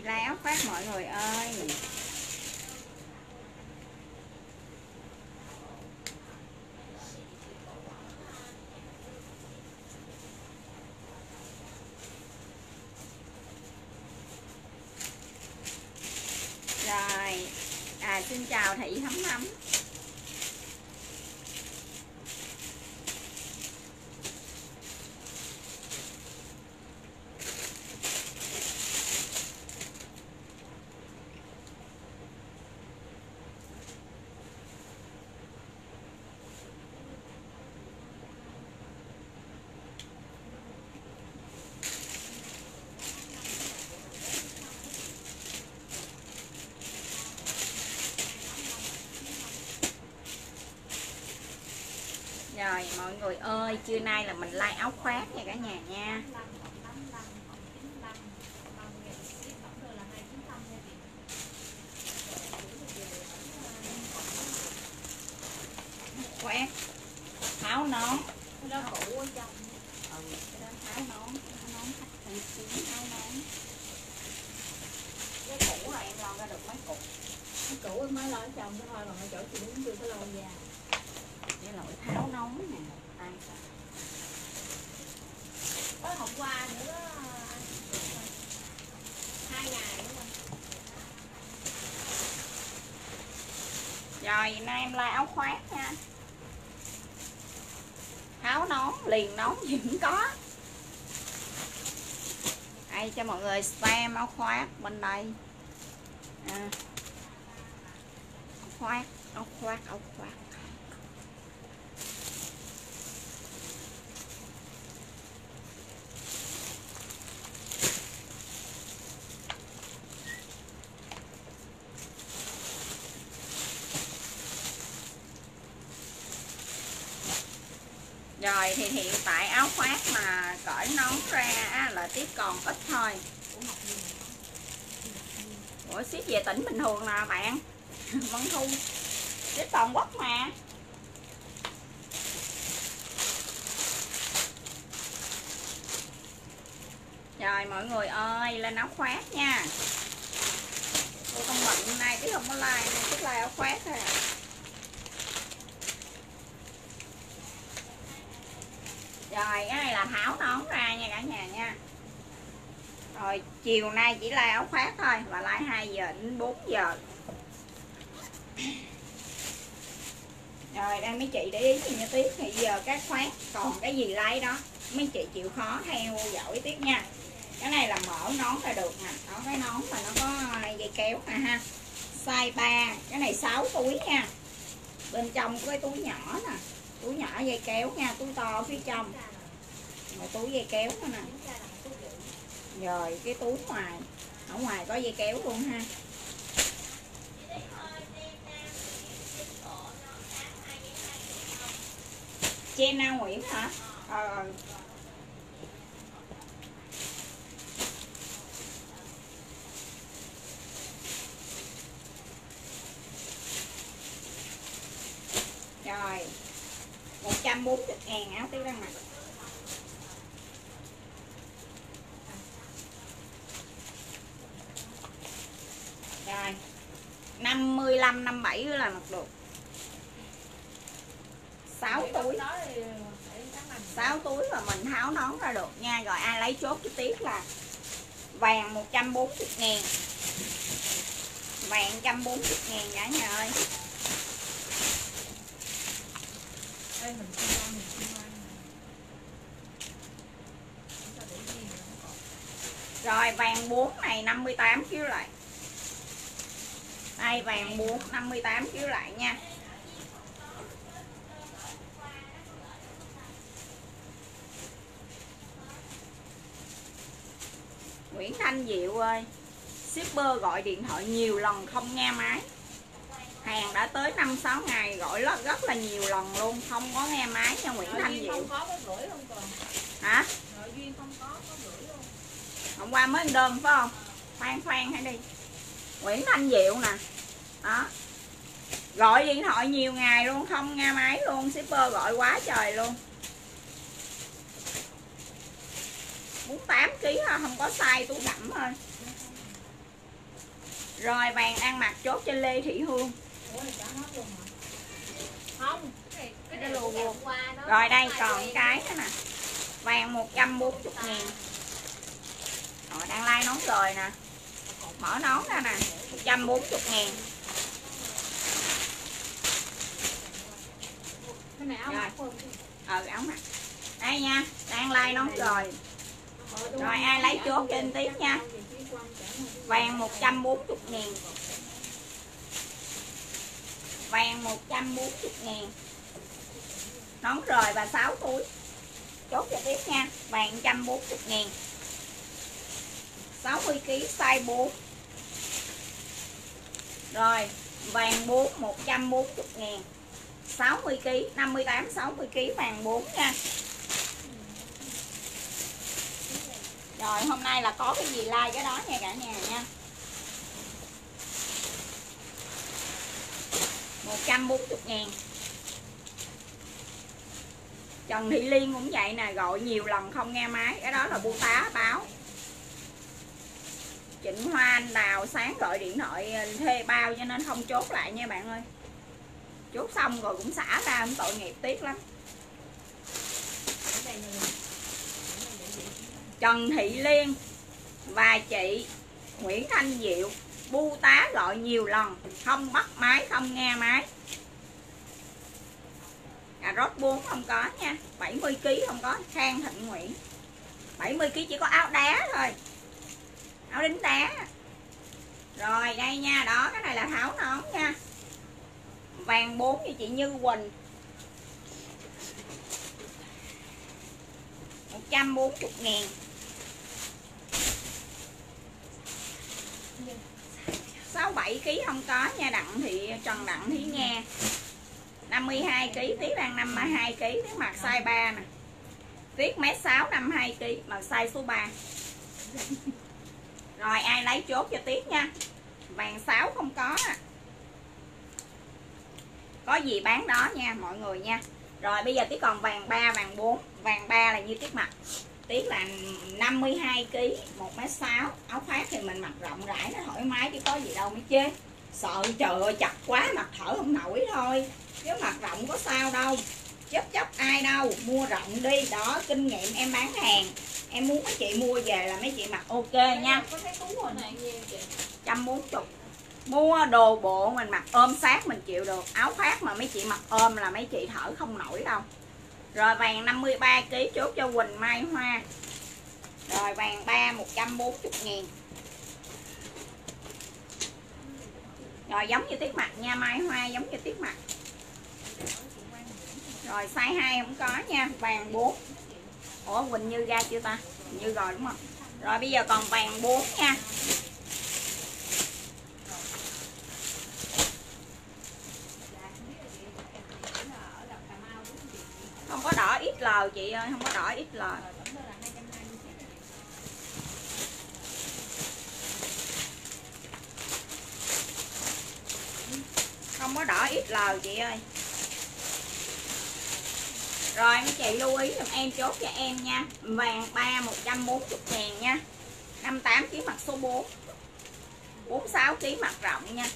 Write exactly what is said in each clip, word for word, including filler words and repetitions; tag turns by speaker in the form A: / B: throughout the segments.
A: Like áo khoác mọi người ơi. Rồi, à xin chào Thị Thấm Thấm. Rồi mọi người ơi, trưa nay là mình like áo khoác nha cả nhà nha. Khoác, tháo nón. Nó cũ ở trong. Ừ, cái đó tháo nón, tháo nón thắt thành xíu, tháo nón. Cái cũ là em lo ra được mấy cục.
B: Cái cũ em mới lo ở trong thôi, còn ở chỗ chị đứng chưa có lo ra.
A: Cái loại tháo nón nè. Đây.
B: Có hôm qua nữa hai ngày nữa rồi.
A: Rồi nay em like áo khoác nha. Tháo nón, liền nón gì cũng có. Đây cho mọi người xem áo khoác bên đây. À. Áo khoác, áo khoác, áo khoác. Rồi thì hiện tại áo khoác mà cởi nón ra là tiếp còn ít thôi. Ủa ship về tỉnh bình thường nè bạn. Vân Thu ship toàn quốc mà. Rồi mọi người ơi, lên áo khoác nha. Tôi không bận hôm nay chứ không có like nên thích like áo khoác thôi à. Rồi cái này là tháo nón ra nha cả nhà nha. Rồi chiều nay chỉ like áo khoác thôi và like hai giờ đến bốn giờ. Rồi đây mấy chị để ý gì nha Tiết, thì giờ các khoác còn cái gì like đó mấy chị chịu khó theo dõi Tiết nha. Cái này là mở nón ra được nè, có cái nón mà nó có dây kéo nè ha. Size ba, cái này sáu túi nha. Bên trong có cái túi nhỏ nè, túi nhỏ dây kéo nha, túi to phía trong. Rồi túi dây kéo nữa nè. Rồi cái túi ngoài, ở ngoài có dây kéo luôn ha. Jenna Nguyễn hả? Ờ. Rồi một trăm bốn mươi ngàn áo Tiết đang mặc. Rồi năm mươi lăm năm mươi bảy là mặc được. sáu túi. sáu túi và mình tháo nón ra được nha. Rồi ai lấy chốt cái Tiết là vàng một trăm bốn mươi ngàn. Vàng một trăm bốn mươi ngàn cả nhà ơi.
B: Đây mình không ăn, mình không ăn.
A: Rồi vàng bốn này năm mươi tám chiếu lại. Đây vàng bốn năm mươi tám chiếu lại nha. Nguyễn Thanh Diệu ơi, shipper gọi điện thoại nhiều lần không nghe máy. Hàng đã tới năm sáu ngày gọi rất, rất là nhiều lần luôn, không có nghe máy cho Nguyễn
B: Nội
A: Thanh Diệu.
B: Không có có gửi không còn.
A: Hả?
B: Nội Duyên không có có gửi luôn.
A: Hôm qua mới đơn phải không? Khoan khoan hãy đi. Nguyễn Thanh Diệu nè. Đó. Gọi điện thoại nhiều ngày luôn không nghe máy luôn, shipper gọi quá trời luôn. bốn mươi tám ki lô gam không có size túi đậm thôi. Rồi vàng đang mặc chốt cho Lê Thị Hương.
B: Ủa là trả hết luôn hả? Không, cái cái lùa vừa qua đó.
A: Rồi đây còn cái nữa nè. Vàng một trăm bốn mươi ngàn. Rồi đang like nón rồi nè. Mở nón ra nè, một trăm bốn mươi ngàn.
B: Cái này áo mặc không?
A: Ờ áo mặc. Đây nha, đang like nón rồi. Rồi ai lấy chốt cho anh Tiếp nha. Vàng một trăm bốn mươi ngàn. Vàng một trăm bốn mươi ngàn. Nón rồi và sáu túi. Chốt cho Tiếp nha. Vàng một trăm bốn mươi ngàn. sáu mươi ki lô gam size bốn. Rồi vàng bốn một trăm bốn mươi ngàn. sáu mươi ki lô gam, năm mươi tám sáu mươi ki lô gam vàng bốn nha. Rồi hôm nay là có cái gì like cái đó nha cả nhà nha. một trăm bốn mươi ngàn. Trần Thị Liên cũng vậy nè, gọi nhiều lần không nghe máy. Cái đó là bu tá báo. Trịnh Hoa Anh Đào sáng gọi điện thoại thuê bao cho nên không chốt lại nha bạn ơi. Chốt xong rồi cũng xả ra, cũng tội nghiệp tiếc lắm. Trần Thị Liên và chị Nguyễn Thanh Diệu bu tá gọi nhiều lần không bắt máy, không nghe máy. Cà rốt bốn không có nha, bảy mươi ki lô gam không có. Khang Thịnh Nguyễn bảy mươi ki lô gam chỉ có áo đá thôi, áo đính đá. Rồi đây nha, đó cái này là tháo nón nha. Vàng bốn cho chị Như Quỳnh một trăm bốn mươi ngàn. sáu bảy ki lô gam không có nha. Đặng Thị Trần Đặng Thí Nghe năm mươi hai ki lô gam, Tiết đang năm mươi hai ki lô gam, Tiết mặc size ba nè. Tiết mét sáu năm mươi hai ki lô gam, mặc size số ba. Rồi ai lấy chốt cho Tiết nha. Vàng sáu không có. Có gì bán đó nha mọi người nha. Rồi bây giờ Tiết còn vàng ba, vàng bốn. Vàng ba là như Tiết mặc. Tiết là năm mươi hai ki lô gam, một mét sáu. Áo khoác thì mình mặc rộng rãi nó thoải mái chứ có gì đâu mới chê. Sợ trời ơi chặt quá mặc thở không nổi thôi. Chứ mặc rộng có sao đâu. Chấp chấp ai đâu. Mua rộng đi. Đó kinh nghiệm em bán hàng. Em muốn mấy chị mua về là mấy chị mặc ok nha.
B: Có cái túi hồi này nhiêu chị?
A: một trăm bốn mươi. Mua đồ bộ mình mặc ôm sát mình chịu được. Áo khoác mà mấy chị mặc ôm là mấy chị thở không nổi đâu. Rồi vàng năm mươi ba ki lô gam chốt cho Quỳnh Mai Hoa. Rồi vàng ba một trăm bốn mươi ngàn. Rồi giống như Tiết mặt nha, Mai Hoa giống như Tiết mặt. Rồi size hai không có nha. Vàng bốn. Ủa Quỳnh Như ra chưa ta? Quỳnh Như rồi đúng không? Rồi bây giờ còn vàng bốn nha. Không có đỏ ích lờ chị ơi, không có đỏ ích lờ. Không có đỏ ích lờ chị ơi. Rồi mấy chị lưu ý giùm em chốt cho em nha. Vàng ba một trăm bốn mươi ngàn nha. năm mươi tám ki lô gam mặt số bốn. bốn mươi sáu ki lô gam mặt rộng nha.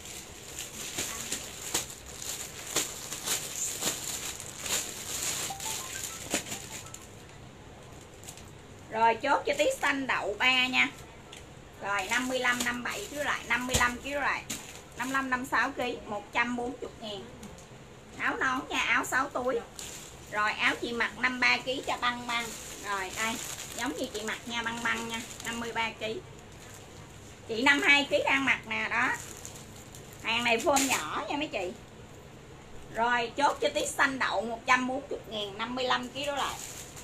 A: Rồi chốt cho Tí xanh đậu ba nha. Rồi năm mươi lăm năm mươi bảy chứ lại năm mươi lăm kg lại. năm mươi lăm năm mươi sáu ki lô gam một trăm bốn mươi ngàn. Áo nón nha, áo sáu túi. Rồi áo chị mặc năm mươi ba ki lô gam cho băng băng. Rồi đây, giống như chị mặc nha, băng băng nha, năm mươi ba ki lô gam. Chị năm mươi hai ki lô gam đang mặc nè đó. Hàng này form nhỏ nha mấy chị. Rồi chốt cho Tí xanh đậu một trăm bốn mươi ngàn, năm mươi lăm ki lô gam lại.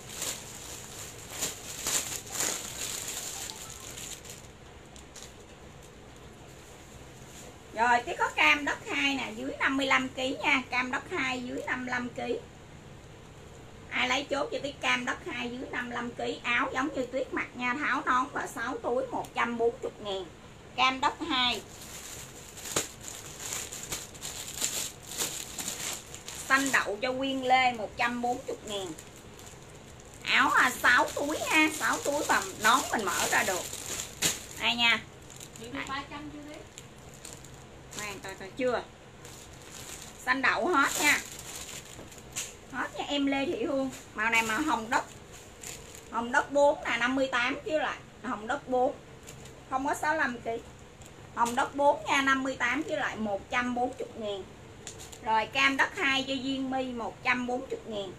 A: Rồi cái có cam đất hai nè, dưới năm mươi lăm ki lô gam nha, cam đất hai dưới năm mươi lăm ki lô gam. Ai lấy chốt cho Tiết cam đất hai dưới năm mươi lăm ki lô gam, áo giống như Tuyết mặc nha, tháo nón và sáu túi một trăm bốn mươi ngàn. Cam đất hai. Xanh đậu cho Quyên Lê một trăm bốn mươi ngàn. Áo à, sáu túi ha, sáu túi và nón mình mở ra được. Đây nha. Khoan coi coi chưa. Xanh đậu hết nha. Hết nha em Lê Thị Hương. Màu này màu hồng đất. Hồng đất bốn là năm mươi tám chứ lại. Hồng đất bốn. Không có sáu mươi lăm ki lô gam. Hồng đất bốn nha, năm mươi tám chứ lại một trăm bốn mươi ngàn. Rồi cam đất hai cho Duyên My một trăm bốn mươi ngàn.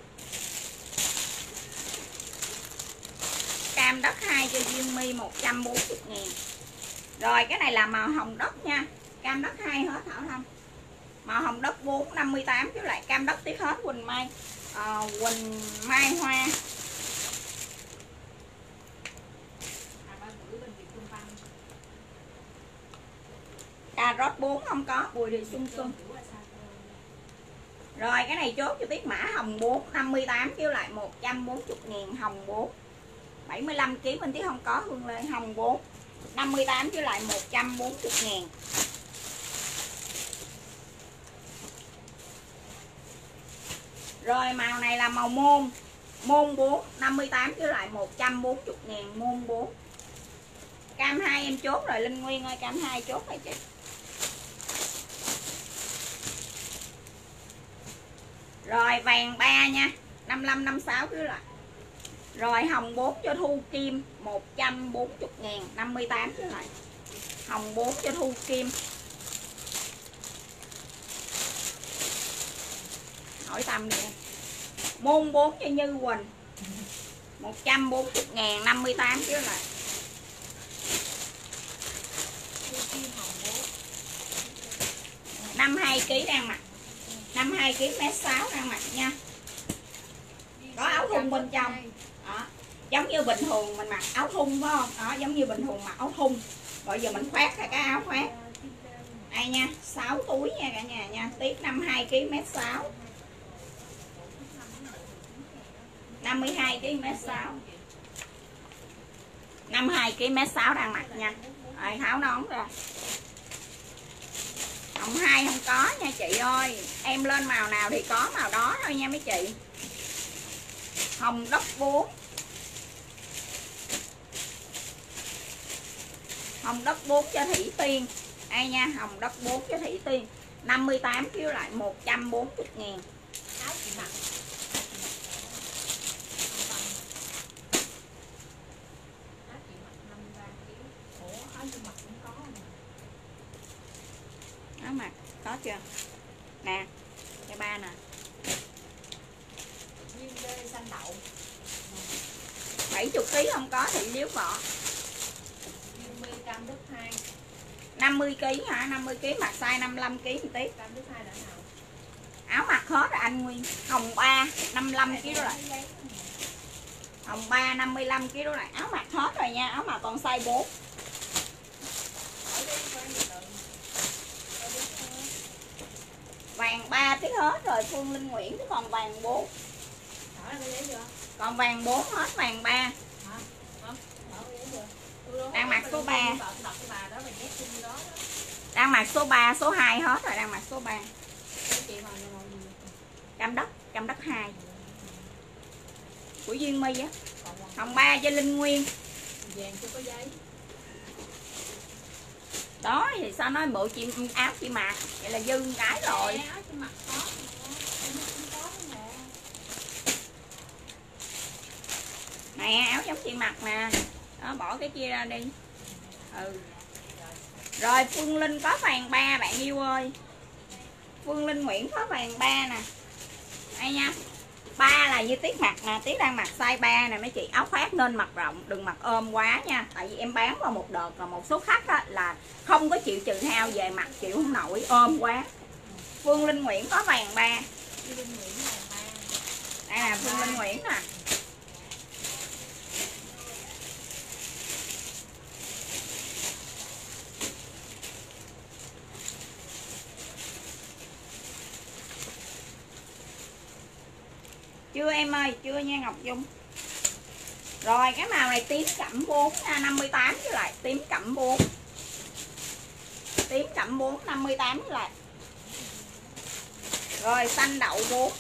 A: Cam đất hai cho Duyên My một trăm bốn mươi ngàn. Rồi cái này là màu hồng đất nha. Cam đất hai hết Thảo Thanh. Màu hồng đất bốn năm mươi tám chứ lại cam đất tiếc hết Quỳnh Mai. À, Quỳnh Mai Hoa. Cà rốt bốn không có, Bùi Thị Xuân Xuân. Rồi cái này chốt cho Tiết Mã hồng bốn năm mươi tám kêu lại một trăm bốn mươi ngàn. Hồng bốn bảy mươi lăm ki lô gam bên Tiết không có Hương Lê. Hồng bốn năm mươi tám kêu lại một trăm bốn mươi ngàn. Rồi màu này là màu môn. Môn bốn năm mươi tám kêu lại một trăm bốn mươi ngàn. Môn bốn. Cam hai em chốt rồi Linh Nguyên ơi, cam hai chốt rồi chị. Rồi vàng ba nha, năm mươi lăm năm mươi sáu cứ lại. Rồi hồng bốn cho Thu Kim một trăm bốn mươi ngàn, năm mươi tám cứ lại. Hồng bốn cho Thu Kim. Hỏi Tâm đi. Môn bốn cho Như Quỳnh một trăm bốn mươi ngàn, năm mươi tám cứ lại. năm mươi hai ki lô gam đang mặc. năm mươi hai ki lô gam mét sáu đang mặc nha. Có áo thun bên trong. Đó. Giống như bình thường mình mặc áo thun phải không? Đó, giống như bình thường mặc áo thun. Rồi giờ mình khoác cái áo khoác. Đây nha, sáu túi nha cả nhà nha. Tiếp năm mươi hai ki lô gam mét sáu. năm mươi hai ki lô gam mét sáu. năm mươi hai ki lô gam mét sáu đang mặc nha. Rồi tháo nón ra. Hồng hai không có nha chị ơi. Em lên màu nào thì có màu đó thôi nha mấy chị. Hồng đất bốn. Hồng đất bốn cho Thủy Tiên. Đây nha, hồng đất bốn cho Thủy Tiên năm mươi tám kêu lại một trăm bốn mươi ngàn.
B: Áo chị mặc. Áo chị mặc năm mươi ba ki lô gam. Ủa, áo chị mặc cũng có mà.
A: Áo mặc có chưa? Nè, cái ba nè.
B: Duyên Lê xanh đậu.
A: bảy mươi ki lô gam không có thì liếu vỏ.
B: Duyên My cam đất hai.
A: năm mươi ki lô gam hả? năm mươi ki lô gam mặc size năm mươi lăm ki lô gam một tí.
B: Cam đất hai đã nào?
A: Áo mặc hết rồi anh Nguyên. Hồng ba năm mươi lăm ki lô gam rồi. Hồng ba năm mươi lăm ki lô gam rồi. Áo mặc hết rồi nha, áo mặc còn size bốn. Vàng ba tí hết rồi, Phương Linh Nguyễn chứ còn vàng bốn. Còn vàng bốn hết, vàng ba. Đang mặc số ba. Đang mặc số ba, số hai hết rồi, đang mặc số ba. Cam đất, cam đất hai. Của Duyên My á. Hồng ba cho Linh Nguyên.
B: Vàng cho có giấy.
A: Đó thì sao nói bộ chị áo chị mặc vậy là dư cái rồi.
B: Áo chị mặc có.
A: Nè áo giống chị mặc nè. Đó bỏ cái kia ra đi. Ừ. Rồi Phương Linh có vàng ba bạn yêu ơi. Phương Linh Nguyễn có vàng ba nè. Đây nha. Ba là như Tiết mặc nè, Tiết đang mặc size ba nè mấy chị. Áo khoác nên mặc rộng, đừng mặc ôm quá nha. Tại vì em bán vào một đợt là một số khách á, là không có chịu trừ hao về mặt chịu không nổi, ôm quá. Phương Linh Nguyễn có vàng ba. Đây là Phương Linh Nguyễn nè. Chưa em ơi, chưa nha Ngọc Dung. Rồi cái màu này tím cẩm bốn nha, năm mươi tám với lại tím cẩm bốn. Tím cẩm bốn năm mươi tám với lại. Rồi xanh đậu bốn.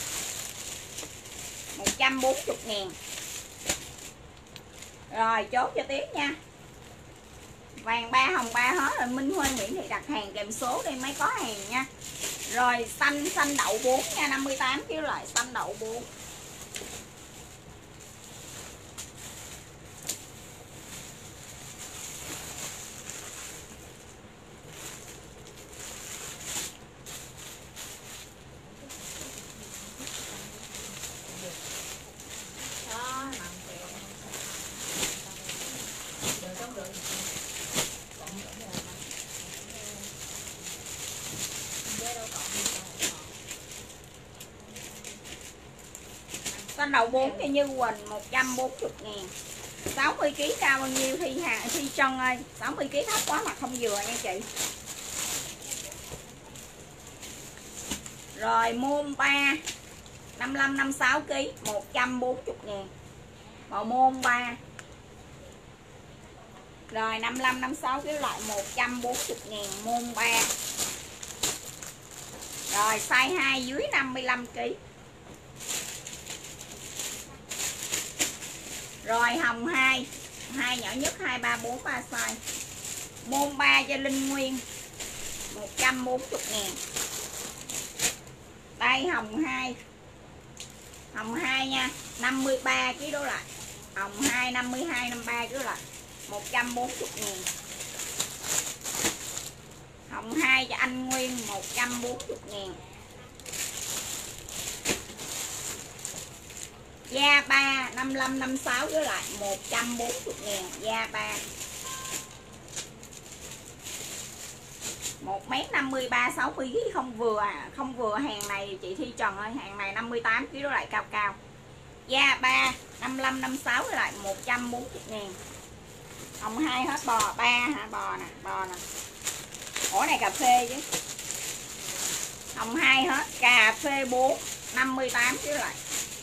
A: một trăm bốn mươi ngàn. Rồi chốt cho Tiết nha. Vàng ba hồng ba hết rồi. Minh Huê Nguyễn Thị đặt hàng kèm số đi mới có hàng nha. Rồi xanh xanh đậu bốn nha, năm mươi tám kg lại xanh đậu bốn. Xanh đậu bốn cho Như Quỳnh một trăm bốn mươi ngàn. sáu mươi ký cao bao nhiêu Thi Hà Thi Trân ơi? sáu mươi ký thấp quá mà không vừa nha chị. Rồi môn ba năm mươi lăm năm mươi sáu ký một trăm bốn mươi ngàn. Màu môn ba. Rồi năm mươi lăm năm mươi sáu ký lại một trăm bốn mươi ngàn môn ba. Rồi size hai dưới năm mươi lăm ký. Rồi hồng hai, hai nhỏ nhất hai ba bốn ba size. Môn ba cho Linh Nguyên một trăm bốn mươi ngàn. Đây hồng hai. Hồng hai nha, năm mươi ba ký đổ lại. Hồng hai năm mươi hai năm mươi ba ký lại một trăm bốn mươi ngàn. Hồng hai cho anh Nguyên một trăm bốn mươi ngàn. Da ba năm mươi lăm năm mươi sáu với lại một trăm bốn mươi ngàn. Da ba một mét năm mươi ba sáu mươi ký không vừa à, không vừa hàng này chị Thi Trần ơi, hàng này năm mươi tám ký đó lại cao cao. Da ba năm mươi lăm năm mươi sáu với lại một trăm bốn mươi ngàn. Hồng hai hết bò ba hả, bò nè, bò nè. Ủa này cà phê chứ. Hồng hai hết, cà phê bốn năm mươi tám ký lại.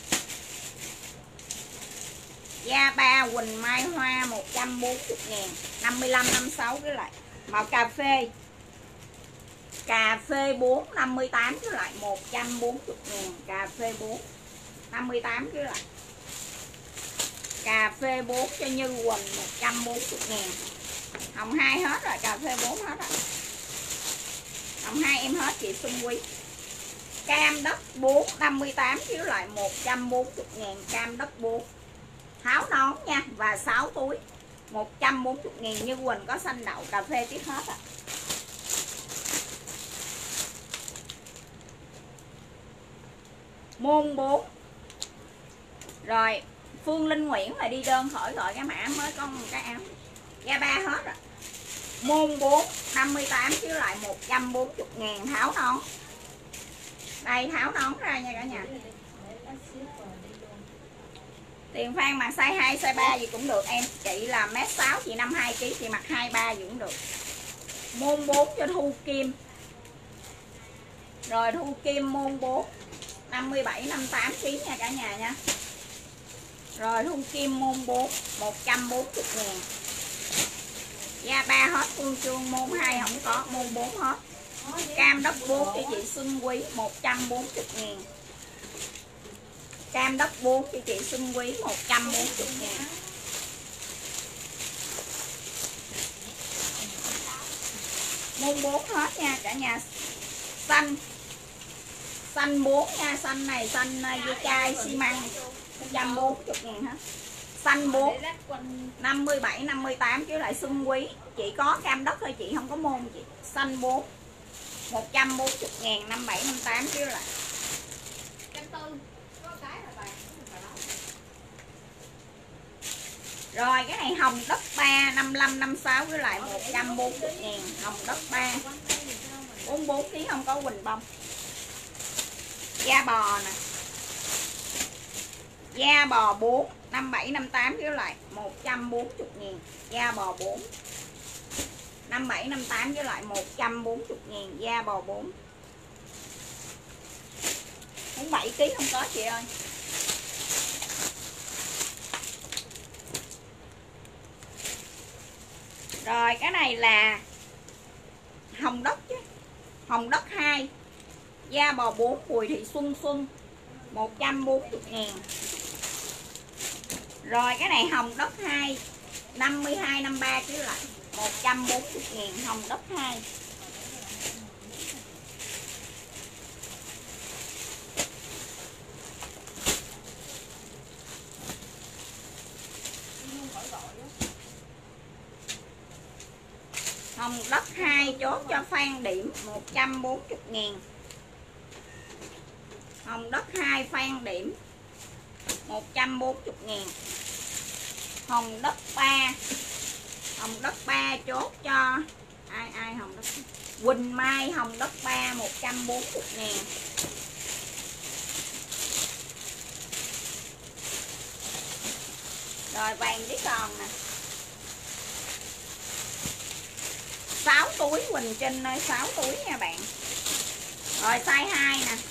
A: Da ba Quỳnh Mai Hoa một trăm bốn mươi ngàn, năm mươi lăm năm mươi sáu cái lại. Màu cà phê. Cà phê bốn năm mươi tám cái lại một trăm bốn mươi ngàn. Cà phê bốn năm mươi tám cái lại. Cà phê bốn cho Như Quỳnh một trăm bốn mươi ngàn. Hồng hai hết rồi, cà phê bốn hết rồi. Hồng hai em hết chị Xuân Quý. Cam đất bốn năm mươi tám cái lại một trăm bốn mươi ngàn. Cam đất bốn tháo nón nha, và sáu túi một trăm bốn mươi ngàn. Như Quỳnh có xanh đậu cà phê tiếp hết ạ. À. Môn bốn. Rồi Phương Linh Nguyễn là đi đơn khỏi gọi cái mã mới có một cái áo. Da ba hết rồi. Môn bốn năm mươi tám chứ lại một trăm bốn mươi ngàn. Tháo nón. Đây tháo nón ra nha cả nhà. Tiền Phan mặc size hai, size ba gì cũng được em. Chị là mét sáu, chị năm mươi hai ký, chị mặc hai ba gì cũng được. Môn bốn cho Thu Kim. Rồi Thu Kim môn bốn năm mươi bảy năm mươi tám ký nha cả nhà nha. Rồi Thu Kim môn bốn một trăm bốn mươi ngàn. Da ba hết Phương Trương, môn hai không có, môn bốn hết. Cam đất bốn cho chị Xuân Quý một trăm bốn mươi ngàn. Cam đất bốn cho chị Xuân Quý một trăm bốn mươi ngàn. Môn bốn hết nha cả nhà. Xanh. Xanh bốn nha, xanh này xanh dây chai xi măng một trăm bốn mươi ngàn hết. Xanh bốn năm mươi bảy năm mươi tám chứ lại Xuân Quý. Chị có cam đất thôi chị không có môn chị. Xanh bốn một trăm bốn mươi ngàn, năm mươi bảy năm mươi tám chứ lại. Rồi cái này hồng đất ba năm mươi lăm năm mươi sáu với lại một trăm bốn mươi ngàn. Hồng đất ba bốn mươi bốn ký không có quỳnh bông. Da bò nè. Da bò bốn năm mươi bảy năm mươi tám với lại một trăm bốn mươi ngàn. Da bò bốn năm mươi bảy năm mươi tám với lại một trăm bốn mươi ngàn. Da bò bốn bốn mươi bảy ký không có chị ơi. Rồi cái này là hồng đất chứ. Hồng đất hai. Da bò bốn Bùi Thị Xuân Xuân một trăm bốn mươi ngàn. Rồi cái này hồng đất hai năm mươi hai năm mươi ba ký lại một trăm bốn mươi ngàn, hồng đất hai. Hồng đất hai chốt cho Phan Điểm một trăm bốn mươi ngàn. Hồng đất hai Phan Điểm một trăm bốn mươi ngàn. Hồng đất ba, hồng đất ba chốt cho ai ai hồng đất Quỳnh Mai, hồng đất ba một trăm bốn mươi ngàn. Rồi vàng chỉ còn nè, sáu túi Quỳnh Trinh ơi, sáu túi nha bạn. Rồi size hai nè,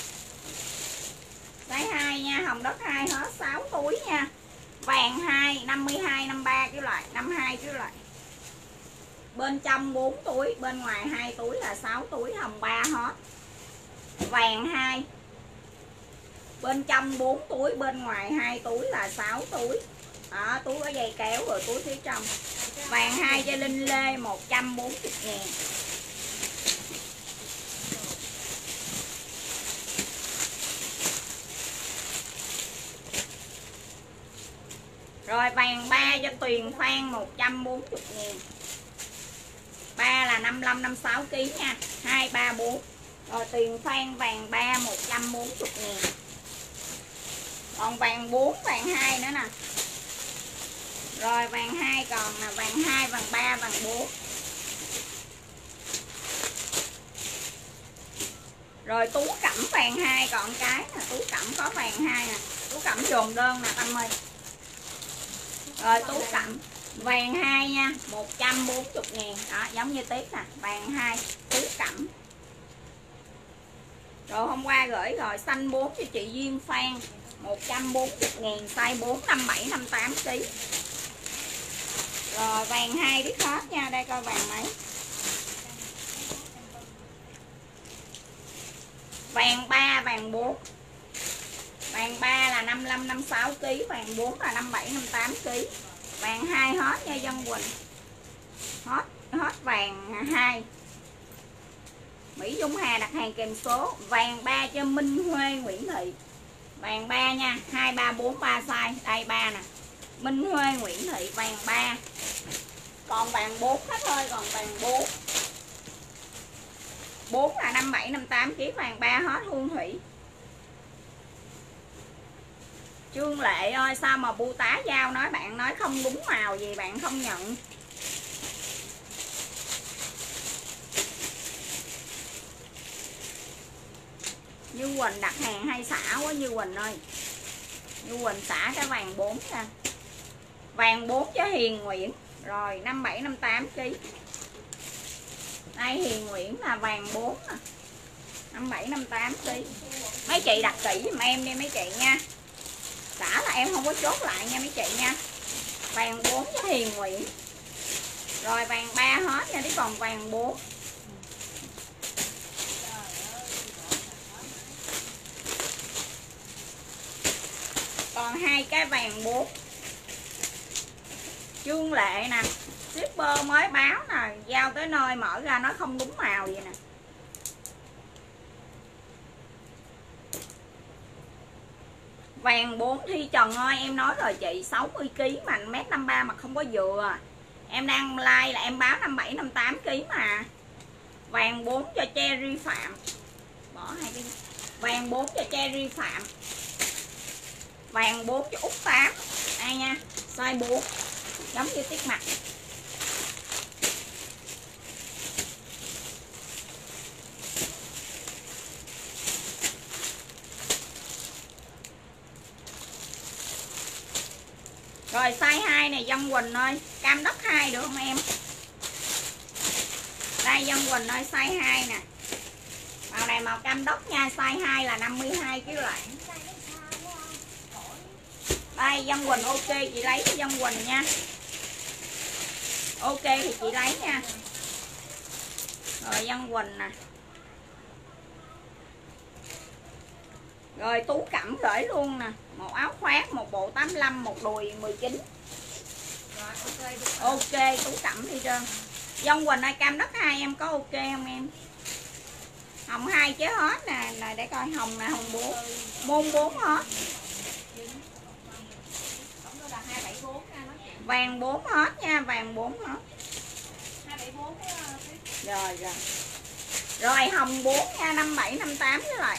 A: size hai nha, hồng đất hai hết sáu túi nha. Vàng hai năm mươi hai năm mươi ba cái loại, năm mươi hai cái loại. Bên trong bốn túi, bên ngoài hai túi là sáu túi, hồng ba hết. Vàng hai. Bên trong bốn túi, bên ngoài hai túi là sáu túi. Đó, túi có dây kéo rồi túi phía trong. Vàng hai cho Linh Lê một trăm bốn mươi ngàn. Rồi vàng ba cho Tuyền Phan một trăm bốn mươi ngàn. ba là năm mươi lăm năm mươi sáu ki lô gam nha, hai ba bốn. Rồi Tuyền Phan vàng ba một trăm bốn mươi ngàn. Còn vàng bốn, vàng hai nữa nè. Rồi vàng hai còn là vàng hai, vàng ba, vàng bốn. Rồi tú cẩm vàng hai còn cái nè, tú cẩm có vàng hai nè, tú cẩm dồn đơn nè Tâm ơi. Rồi tú cẩm vàng hai nha, một trăm bốn mươi ngàn. Đó, giống như tiếp nè, vàng hai, tú cẩm. Rồi hôm qua gửi rồi, xanh bốn cho chị Duyên Phan một trăm bốn mươi ngàn, size bốn, năm bảy, năm tám ki lô gam. Rồi vàng hai biết hết nha, đây coi vàng mấy. Vàng ba, vàng bốn. Vàng ba là năm mươi lăm năm mươi sáu ki lô gam, vàng bốn là năm mươi bảy năm mươi tám ki lô gam. Vàng hai hết nha Dân Quỳnh. Hết hết vàng hai. Mỹ Dung Hà đặt hàng kèm số. Vàng ba cho Minh Huê Nguyễn Thị. Vàng ba nha, hai ba bốn ba size, đây ba nè. Minh Huê Nguyễn Thị vàng ba. Còn vàng bốn hết thôi, còn vàng bốn. bốn là năm mươi bảy năm mươi tám ki lô gam, vàng ba hết Hương Thủy. Trương Lệ ơi, sao mà bu tá giao nói bạn nói không đúng màu gì bạn không nhận. Như Quỳnh đặt hàng hay xả quá Như Quỳnh ơi. Như Quỳnh xả cái vàng bốn nha. Vàng bốn cho Hiền Nguyễn. Rồi năm mươi bảy năm mươi tám ki lô gam. Đây Hiền Nguyễn là vàng bốn nè. năm mươi bảy năm mươi tám ki lô gam. Mấy chị đặt kỹ giùm em đi mấy chị nha. Xả là em không có chốt lại nha mấy chị nha. Vàng bốn cho Hiền Nguyễn. Rồi vàng ba hết nha, đi còn vàng bốn. Còn hai cái vàng bốn. Trương Lệ nè, shipper mới báo nè, giao tới nơi mở ra nó không đúng màu vậy nè. Vàng bốn Thi Trần ơi, em nói rồi chị, sáu mươi ki lô gam mà mét năm mươi ba mà không có dừa. Em đang like là em báo năm mươi bảy năm mươi tám ki lô gam mà. Vàng bốn cho Cherry Phạm. Bỏ hai cái. Vàng bốn cho Cherry Phạm. Vàng bốn cho Út tám. Đây nha, size bốn. Giống như tiết mặt. Rồi size hai này Dân Quỳnh ơi, cam đất hai được không em? Đây Dân Quỳnh ơi, size hai nè. Màu này màu cam đất nha, size hai là năm mươi hai ki lô gam. Đây Dân Quỳnh ok chị lấy cho Dân Quỳnh nha. Ok thì chị lấy nha. Rồi Dân Quỳnh nè. Rồi Tú Cẩm gửi luôn nè. Một áo khoác, một bộ tám mươi lăm, một đùi mười chín. Ok, Tú Cẩm đi trơn. Dân Quỳnh ơi, cam đất hai em có ok không em? Hồng hai chế hết nè, này để coi hồng nè, hồng bốn. Môn bốn hết. Vàng bốn hết nha, vàng bốn hết. Rồi rồi. Rồi hồng bốn nha, năm bảy năm tám với lại.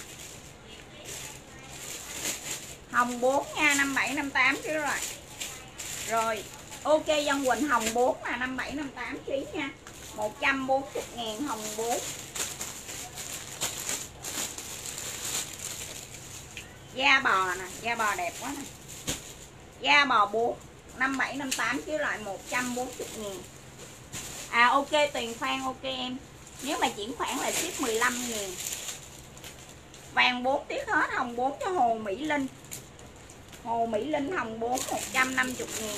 A: Hồng bốn nha, năm bảy năm tám chứ rồi. Rồi, ok Dân Quỳnh hồng bốn là năm bảy năm tám ký nha. một trăm bốn mươi ngàn hồng bốn. Da bò nè, da bò đẹp quá nè. Da bò bốn, năm bảy năm tám chứ lại một trăm bốn mươi ngàn. À ok tiền Phan ok em. Nếu mà chuyển khoản là ship mười lăm ngàn. Vàng bốn tiết hết, hồng bốn cho Hồ Mỹ Linh. Hồ Mỹ Linh hồng bốn một trăm năm mươi ngàn.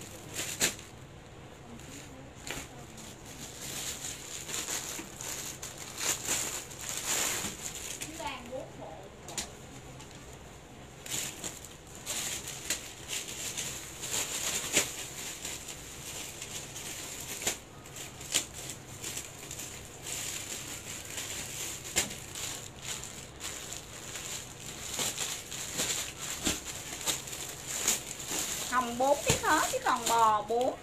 A: Hồng bốn tiết hết chứ còn bò bốn.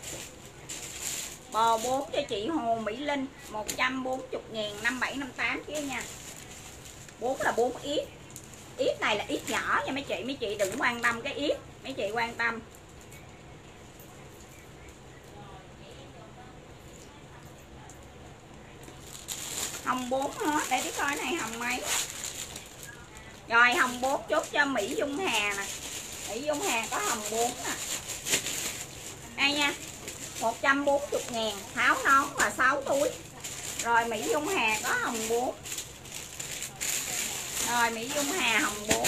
A: Bò bốn cho chị Hồ Mỹ Linh một trăm bốn mươi ngàn, năm bảy năm tám kia nha. bốn là bốn yết. Yết này là yết nhỏ nha mấy chị, mấy chị đừng quan tâm cái yết, mấy chị quan tâm. Hồng bốn hết, để tí coi này hồng mấy. Rồi hồng bốn chốt cho Mỹ Dung Hà nè. Mỹ Dung Hà có hồng bốn nè. Đây nha. một trăm bốn mươi ngàn, tháo nón và sáu túi. Rồi Mỹ Dung Hà có hồng bốn. Rồi Mỹ Dung Hà hồng bốn.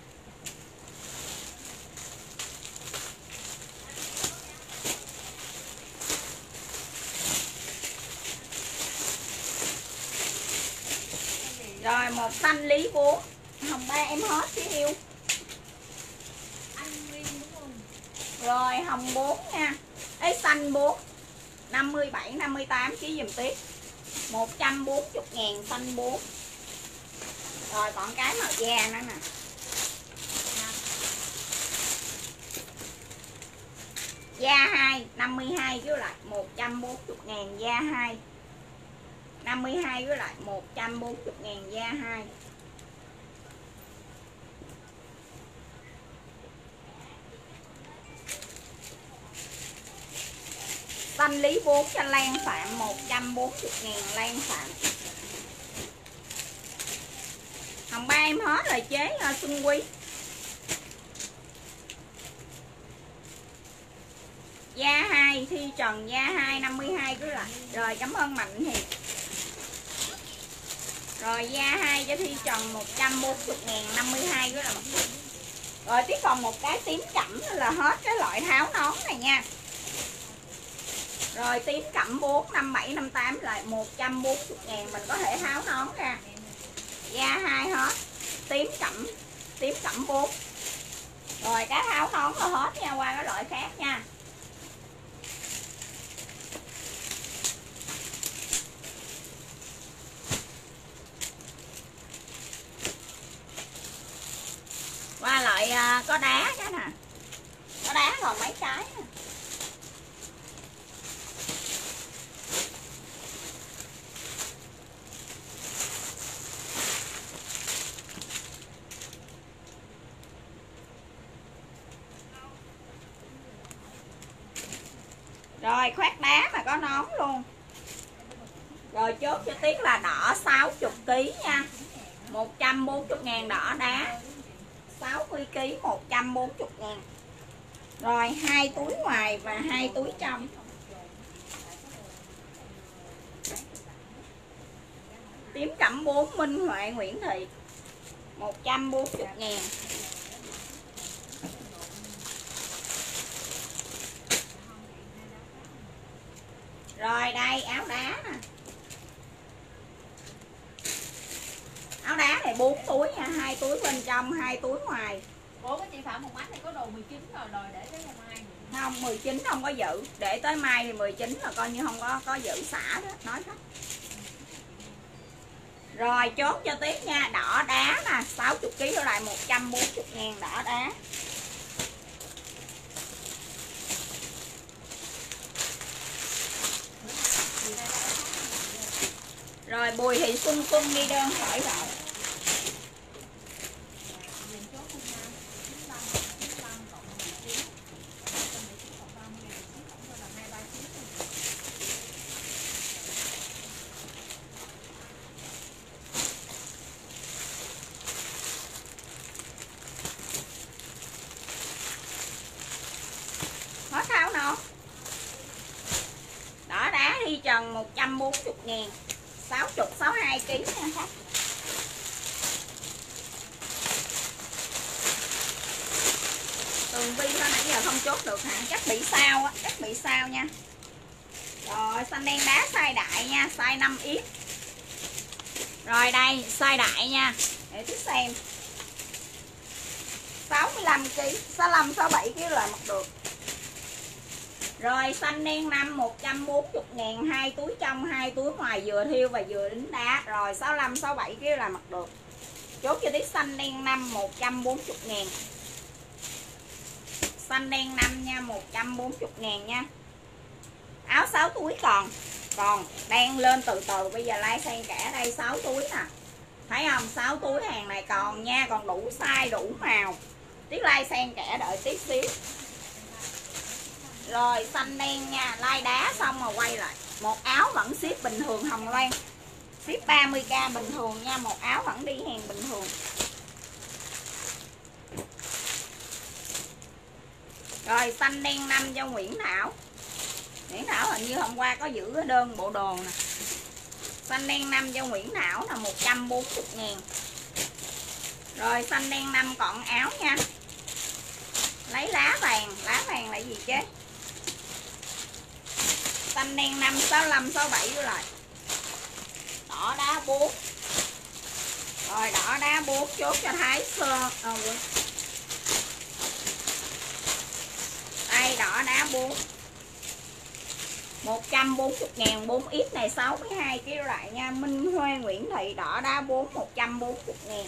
A: Rồi một xanh lý bốn. Hồng ba em hết chứ yêu. Rồi hồng bốn nha. Ê xanh bốn. năm mươi bảy năm mươi tám ký dùm tiếp. một trăm bốn mươi ngàn xanh bốn. Rồi còn cái màu da nữa nè. Da hai năm mươi hai với lại một trăm bốn mươi ngàn da hai. năm mươi hai với lại một trăm bốn mươi ngàn da hai. Xanh lý bốn cho Lan Phạm một trăm bốn mươi ngàn Lan Phạm. Hồng ba em hết rồi chế uh, Xuân Quý. Da hai Thi Trần da hai năm mươi hai cứ lại. Rồi cảm ơn Mạnh Hiệp. Rồi da hai cho Thi Trần một trăm bốn mươi ngàn năm mươi hai cứ là mặt. Rồi tiếp còn một cái tím cẩm là hết cái loại tháo nón này nha. Rồi tím cẩm bốn năm bảy năm tám lại một trăm bốn mươi ngàn, mình có thể tháo nón ra. Da hai hết. Tím cẩm, tím cẩm bốn. Rồi cái tháo nón là hết nha, qua cái loại khác nha. Qua loại uh, có đá cái nè. Có đá còn mấy cái nè. Rồi khoét đá mà có nón luôn. Rồi chốt cho Tiết là đỏ sáu mươi ký nha. một trăm bốn mươi ngàn đỏ đá. sáu mươi ký một trăm bốn mươi ngàn. Rồi hai túi ngoài và hai túi trong. Tím cẩm bốn Minh Huệ Nguyễn Thị một trăm bốn mươi ngàn. Rồi đây áo đá nè. Áo đá này bốn túi nha, hai túi bên trong, hai túi ngoài.
B: Ủa cái chị Phạm Hồng Ánh này có đồ mười chín rồi, đòi để tới ngày mai.
A: Không, mười chín không có giữ. Để tới mai thì mười chín là coi như không có có giữ xả đó. Nói khách. Rồi chốt cho tiếp nha. Đỏ đá nè, sáu mươi ki lô gam lại một trăm bốn mươi ngàn đỏ đá. Rồi Bùi Thị Xuân Xuân đi đơn hỏi rồi. Hết tháo nó. Đỏ đá đi trần một trăm bốn mươi ngàn. sáu mươi, sáu mươi hai ki lô gam nha khách. Tường Vi thôi nãy giờ không chốt được hả? Chắc bị sao á, chắc bị sao nha. Rồi xanh đen đá size đại nha, size năm x. Rồi đây, size đại nha. Để tiếp xem. sáu mươi lăm ki lô gam, sáu mươi lăm, sáu mươi bảy ki lô gam là mặc được. Rồi xanh đen năm một trăm bốn mươi ngàn, hai túi trong, hai túi ngoài vừa thiêu và vừa đính đá. Rồi sáu mươi lăm, sáu mươi bảy ki lô gam là mặc được. Chốt cho tí xanh đen năm một trăm bốn mươi ngàn. Xanh đen năm nha, một trăm bốn mươi ngàn nha. Áo sáu túi còn. Còn đang lên từ từ, bây giờ like xen kẻ đây sáu túi nè. Thấy không? sáu túi hàng này còn nha, còn đủ size, đủ màu. Tí like xen kẻ đợi tí xíu. Rồi xanh đen nha, like đá xong rồi quay lại. Một áo vẫn ship bình thường Hồng Loan. Ship ba mươi k bình thường nha, một áo vẫn đi hàng bình thường. Rồi xanh đen năm cho Nguyễn Thảo. Nguyễn Thảo hình như hôm qua có giữ đơn bộ đồ nè. Xanh đen năm cho Nguyễn Thảo là một trăm bốn mươi ngàn. Rồi xanh đen năm còn áo nha. Lấy lá vàng, lá vàng là gì chứ? Xanh đen năm sáu mươi lăm, sáu mươi bảy rồi. Đỏ đá bốn. Rồi đỏ đá bốn chốt cho Thái Sơn. À, đây đỏ đá bốn. một trăm bốn mươi ngàn, bốn x này sáu mươi hai ki lô gam lại nha. Minh Huê Nguyễn Thị đỏ đá bốn, một trăm bốn mươi ngàn.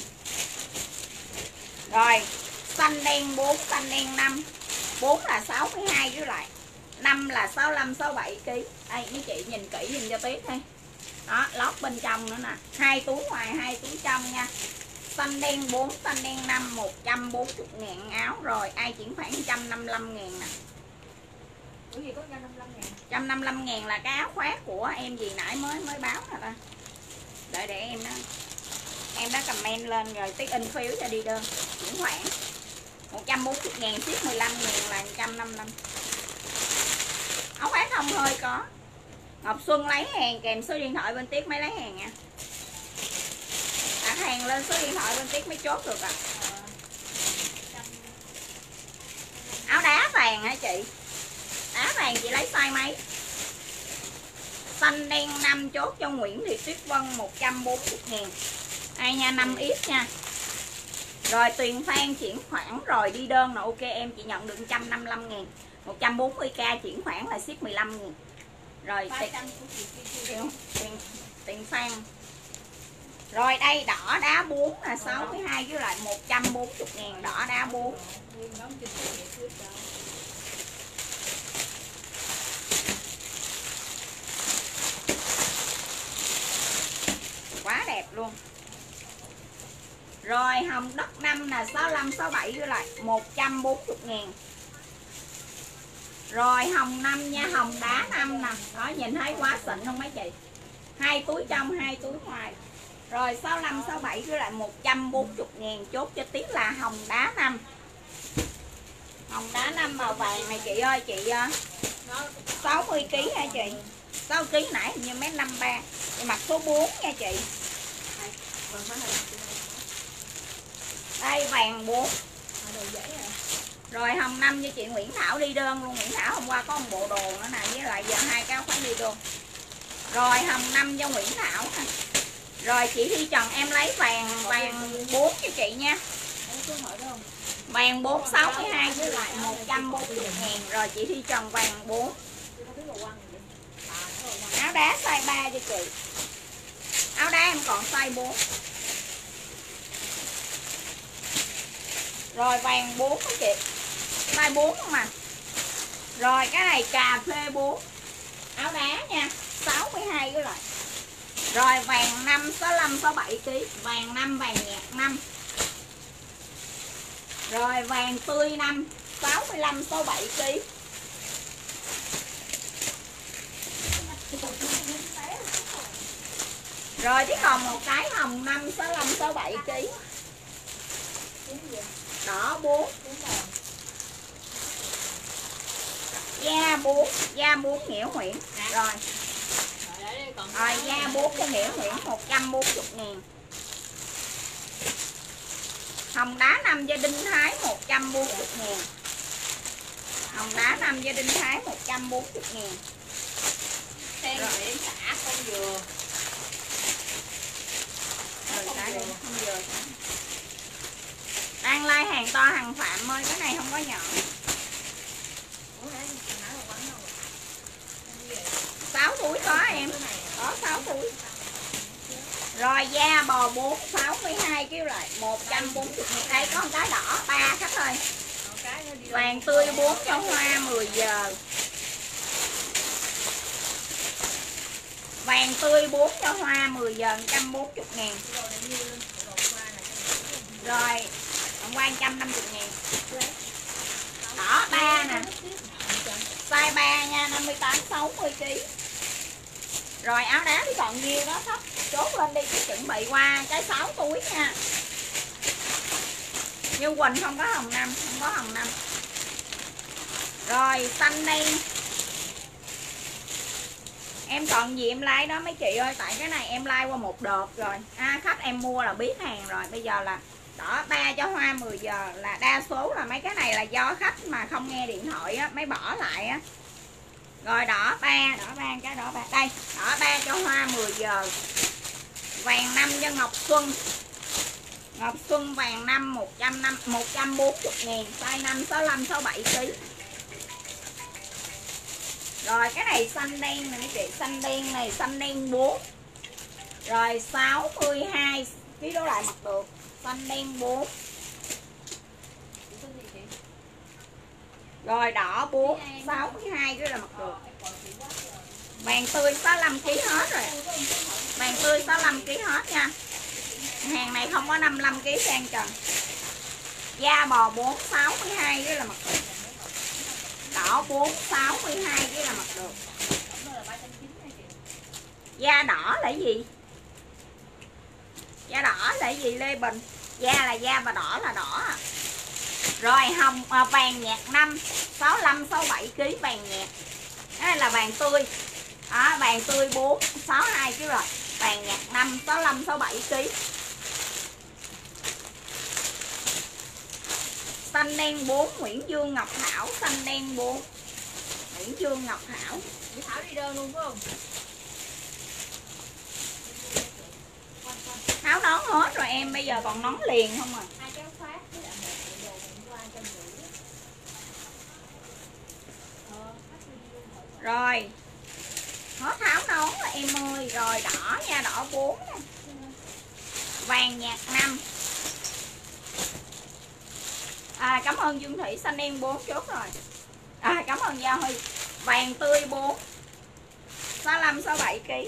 A: Rồi xanh đen bốn, xanh đen năm. bốn là sáu mươi hai với lại năm là sáu mươi lăm, sáu mươi bảy ki lô gam. Đây mấy chị nhìn kỹ nhìn cho tiếp đi. Đó, lót bên trong nữa nè. Hai túi ngoài, hai túi trong nha. Xanh đen bốn, xanh đen năm, một trăm bốn mươi ngàn áo. Rồi ai chuyển khoản một trăm năm mươi lăm ngàn nè.
B: Ủa gì có một trăm năm mươi lăm ngàn?
A: một trăm năm mươi lăm ngàn là cái áo khoác của em gì nãy mới mới báo nè ta. Đợi để em đó. Em đã comment lên rồi tiết in phiếu cho đi đơn. Chuyển khoản một trăm bốn mươi ngàn, ship mười lăm ngàn là một trăm năm mươi lăm. Áo khoác không hơi có. Ngọc Xuân lấy hàng kèm số điện thoại bên Tiết mới lấy hàng nha. Đặt hàng lên số điện thoại bên Tiết mới chốt được ạ. À. Áo đá vàng hả chị? Đá vàng chị lấy size mấy? Xanh đen năm chốt cho Nguyễn Thị Tuyết Vân một trăm bốn mươi ngàn. Ai nha, năm x nha. Rồi Tuyền Phan chuyển khoản rồi đi đơn là ok em, chị nhận được một trăm năm mươi lăm ngàn. một trăm bốn mươi k chuyển khoản là ship mười lăm ngàn. Rồi Tuyền, Tuyền, Tuyền Phan. Rồi đây đỏ đá bốn là sáu mươi hai với lại một trăm bốn mươi ngàn đỏ đá bốn. Quá đẹp luôn. Rồi hồng đất năm là sáu mươi lăm, sáu mươi bảy với lại một trăm bốn mươi ngàn. Rồi hồng năm nha, hồng đá năm nè. Đó nhìn thấy quá xịn không mấy chị? Hai túi trong, hai túi ngoài. Rồi sáu mươi lăm, sáu mươi bảy với lại một trăm bốn mươi ngàn. Chốt cho Tiết là hồng đá năm. Hồng đá năm màu vàng này chị ơi, chị sáu mươi ki lô gam hả chị? sáu mươi ki lô gam nãy hình như mét năm mươi ba. Chị mặc số bốn nha chị. Đây vàng bốn. Rồi hồng năm cho chị Nguyễn Thảo đi đơn luôn. Nguyễn Thảo hôm qua có một bộ đồ nữa nè, với lại giờ hai cái áo khoác đi đơn. Rồi hồng năm cho Nguyễn Thảo nè. Rồi chị Thi Trần em lấy vàng vàng bốn cho chị nha. Vàng bốn sáu mươi hai với lại một trăm bốn mươi ngàn. Rồi chị Thi Trần vàng bốn. Áo đá size ba cho chị. Áo đá em còn size bốn. Rồi vàng bốn đó chị. Size bốn không mà. Rồi cái này cà phê bốn. Áo đá nha, sáu mươi hai với lại. Rồi vàng năm, sáu mươi lăm, sáu mươi bảy ký. Vàng năm, vàng nhạt năm. Rồi vàng tươi năm, sáu mươi lăm, sáu mươi bảy ký. Rồi chỉ còn một cái hồng năm, sáu mươi lăm, sáu mươi bảy ký. Đỏ bốn. Da bốn, da bốn Nghĩa Nguyễn. Rồi. Rồi da bốn cho Nghĩa Nguyễn một trăm bốn mươi ngàn. Hồng đá năm cho Đinh Thái một trăm bốn mươi ngàn. Hồng đá năm cho Đinh Thái một trăm bốn mươi ngàn.
B: Sen Nguyễn xả con dừa.
A: Rồi xả đi, không dừa. Đang like hàng to hàng Phạm ơi, cái này không có nhỏ. sáu túi có em. Có sáu túi. Rồi da bò bốn, sáu mươi hai kêu lại một trăm bốn mươi ngàn. Đây có một cái đỏ ba khách ơi. Vàng tươi bốn cho Hoa mười giờ. Vàng tươi bốn cho Hoa mười giờ một trăm bốn mươi ngàn. Rồi Hoa một trăm năm mươi ngàn. Đỏ ba nè. Size ba nha, năm mươi tám, sáu mươi ký. Rồi áo đá thì còn nhiêu đó thấp. Chốt lên đi chứ chuẩn bị qua cái sáu túi nha. Như Quỳnh không có hồng năm, không có hồng năm. Rồi xanh đen. Em còn gì em like đó mấy chị ơi. Tại cái này em like qua một đợt rồi. À, khách em mua là biết hàng rồi. Bây giờ là đỏ ba cho Hoa mười giờ. Là đa số là mấy cái này là do khách mà không nghe điện thoại á, mới bỏ lại á. Rồi đỏ ba, đỏ ba cái đỏ ba. Đây, đỏ ba cho Hoa mười giờ. Vàng năm cho Ngọc Xuân. Ngọc Xuân vàng năm một trăm năm, một trăm bốn mươi ngàn. Size năm, sáu mươi lăm, sáu mươi bảy ký. Rồi cái này xanh đen nè mấy chị. Xanh đen này, xanh đen bốn. Rồi sáu mươi hai ký đổ lại mặc được. Xanh đen bốn. Rồi đỏ bốn, sáu mươi hai cái là mặc được. Vàng tươi sáu mươi lăm ký hết rồi. Vàng tươi sáu mươi lăm ký hết nha. Hàng này không có năm mươi lăm ký sang trần. Da bò bốn, sáu mươi hai cái là mặc được. Đỏ bốn, sáu mươi hai cái là mặc được. Da đỏ là gì? Da đỏ là gì Lê Bình? Da là da và đỏ là đỏ. Rồi hồng à, vàng nhạt năm, sáu mươi lăm, sáu mươi bảy ký vàng nhạt. Đây là vàng tươi. Đó, vàng tươi bốn, sáu mươi hai ký rồi. Vàng nhạt năm, sáu mươi lăm, sáu mươi bảy ký. Xanh đen bốn, Nguyễn Dương Ngọc Thảo. Xanh đen bốn, Nguyễn Dương Ngọc Thảo.
B: Chị Thảo đi đơn luôn phải không?
A: Tháo nón hết rồi em, bây giờ còn nón liền không à.
B: Hai cái phát với lại một đồ mình qua cho nữ.
A: Rồi hết tháo nón rồi em ơi. Rồi đỏ nha, đỏ bốn nè. Vàng nhạt năm. À cảm ơn Dương Thủy. Xanh đen bốn chốt rồi. À cảm ơn Giao Huy. Vàng tươi bốn, sáu mươi lăm, sáu mươi bảy ký.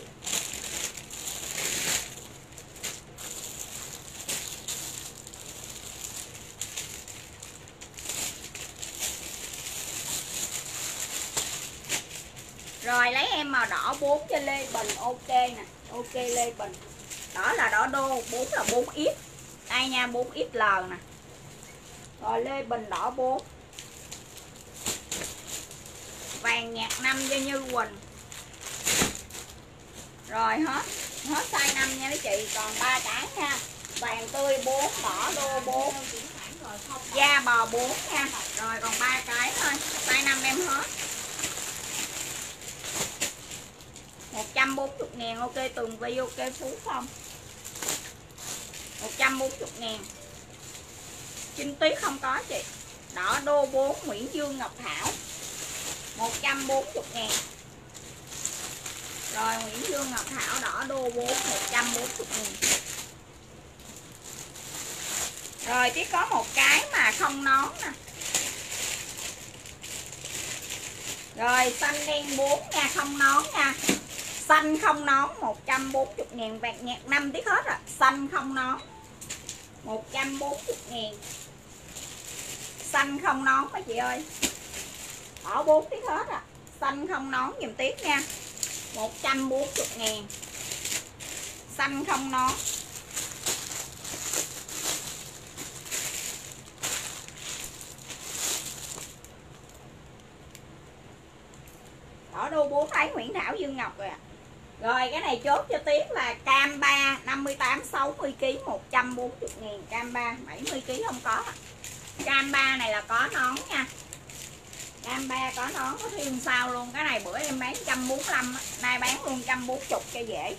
A: Rồi lấy em màu đỏ bốn cho Lê Bình. Ok nè. Ok Lê Bình. Đỏ là đỏ đô, bốn là bốn x. Đây nha, bốn x L nè. Rồi Lê Bình đỏ bốn. Vàng nhạt năm cho Như Quỳnh. Rồi hết. Hết size năm nha mấy chị. Còn ba cái nha. Vàng tươi bốn, đỏ đô bốn. Da bò bốn nha. Rồi còn ba cái thôi. Size năm em hết. một trăm bốn mươi ngàn. Ok Tường Vi. Ok Phú không? một trăm bốn mươi ngàn. Trinh Tuyết không có chị. Đỏ đô bốn Nguyễn Dương Ngọc Thảo một trăm bốn mươi ngàn. Rồi Nguyễn Dương Ngọc Thảo đỏ đô bốn một trăm bốn mươi ngàn. Rồi tiếp có một cái mà không nón nè. Rồi xanh đen bốn nha, không nón nha. Xanh không nón một trăm bốn mươi ngàn, vàng nhạt năm tiết hết rồi. Xanh không nón một trăm bốn mươi ngàn. Xanh không nón mấy chị ơi. Ở bốn tiết hết à. Xanh không nón giùm Tiết nha, một trăm bốn mươi ngàn. Xanh không nón. Đỏ đô bốn thấy Nguyễn Thảo Dương Ngọc rồi ạ. À. Rồi cái này chốt cho Tiết là cam ba năm mươi tám sáu mươi ki một trăm bốn mươi ngàn. Cam ba bảy mươi ki không có. Cam ba này là có nón nha. Cam ba có nón, có thêm sao luôn. Cái này bữa em bán một trăm bốn mươi lăm, nay bán luôn một trăm bốn mươi cho dễ.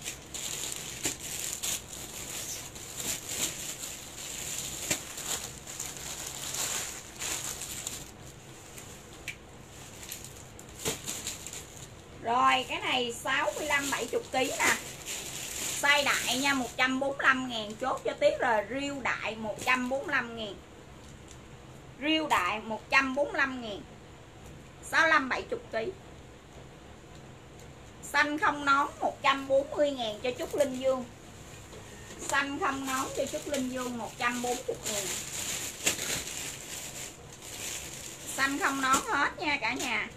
A: Rồi cái này sáu mươi lăm bảy mươi ki nè. Size đại nha, một trăm bốn mươi lăm ngàn. Chốt cho Tiết rồi, riêu đại một trăm bốn mươi lăm ngàn. Riêu đại một trăm bốn mươi lăm ngàn. sáu mươi lăm bảy mươi ki. Xanh không nón một trăm bốn mươi ngàn cho Trúc Linh Dương. Xanh không nón cho Trúc Linh Dương một trăm bốn mươi ngàn. Xanh không nón hết nha cả nhà.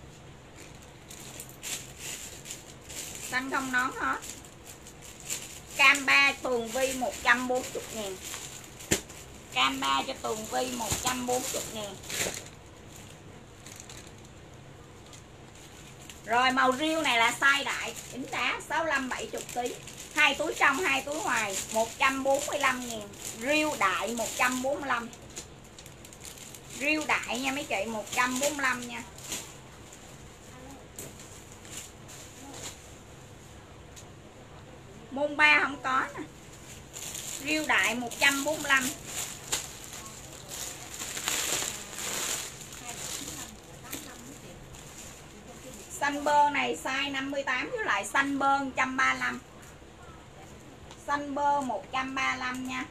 A: Xanh không nón hết. Cam ba Tường Vi một trăm bốn mươi ngàn. Cam ba cho Tường Vi một trăm bốn mươi ngàn. Rồi màu riêu này là size đại, đính đá sáu mươi lăm bảy mươi ki. Hai túi trong, hai túi ngoài, một trăm bốn mươi lăm ngàn. Riêu đại một trăm bốn mươi lăm. Riêu đại nha mấy chị, một trăm bốn mươi lăm nha. Môn ba không có nè. Riêu đại một trăm bốn mươi lăm. Xanh bơ này size năm mươi tám với lại xanh bơ một trăm ba mươi lăm. Xanh bơ một trăm ba mươi lăm nha.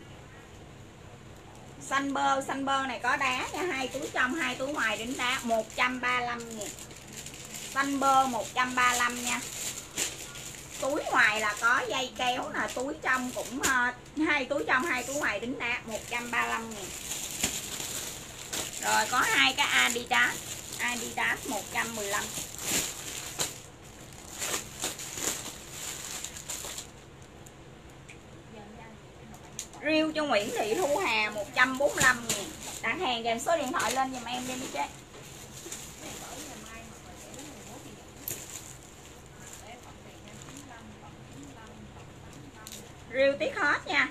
A: Xanh bơ, xanh bơ này có đá nha, hai túi trong, hai túi ngoài đính đá một trăm ba mươi lăm ngàn. Xanh bơ một trăm ba mươi lăm nha. Túi ngoài là có dây kéo nè, túi trong cũng uh, hai túi trong, hai túi ngoài đính đá một trăm ba mươi lăm ngàn. Rồi có hai cái Adidas. Adidas một trăm mười lăm. Riêu cho Nguyễn Thị Thu Hà một trăm bốn mươi lăm ngàn. Đặt hàng kèm số điện thoại lên giùm em đi đi chứ. Riêu Tiết hết nha.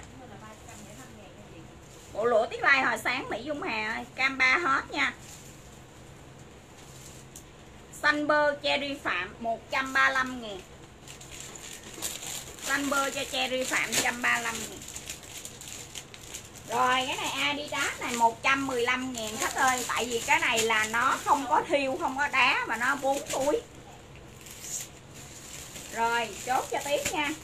A: Bộ lụa Tiết Lai hồi sáng Mỹ Dung Hà. Cam ba hết nha. Xanh bơ Cherry Phạm một trăm ba mươi lăm ngàn. Xanh bơ cho Cherry Phạm một trăm ba mươi lăm ngàn. Rồi cái này Adidas này một trăm mười lăm ngàn khách ơi. Tại vì cái này là nó không có thiêu, không có đá mà nó bốn túi. Rồi chốt cho Tiết nha.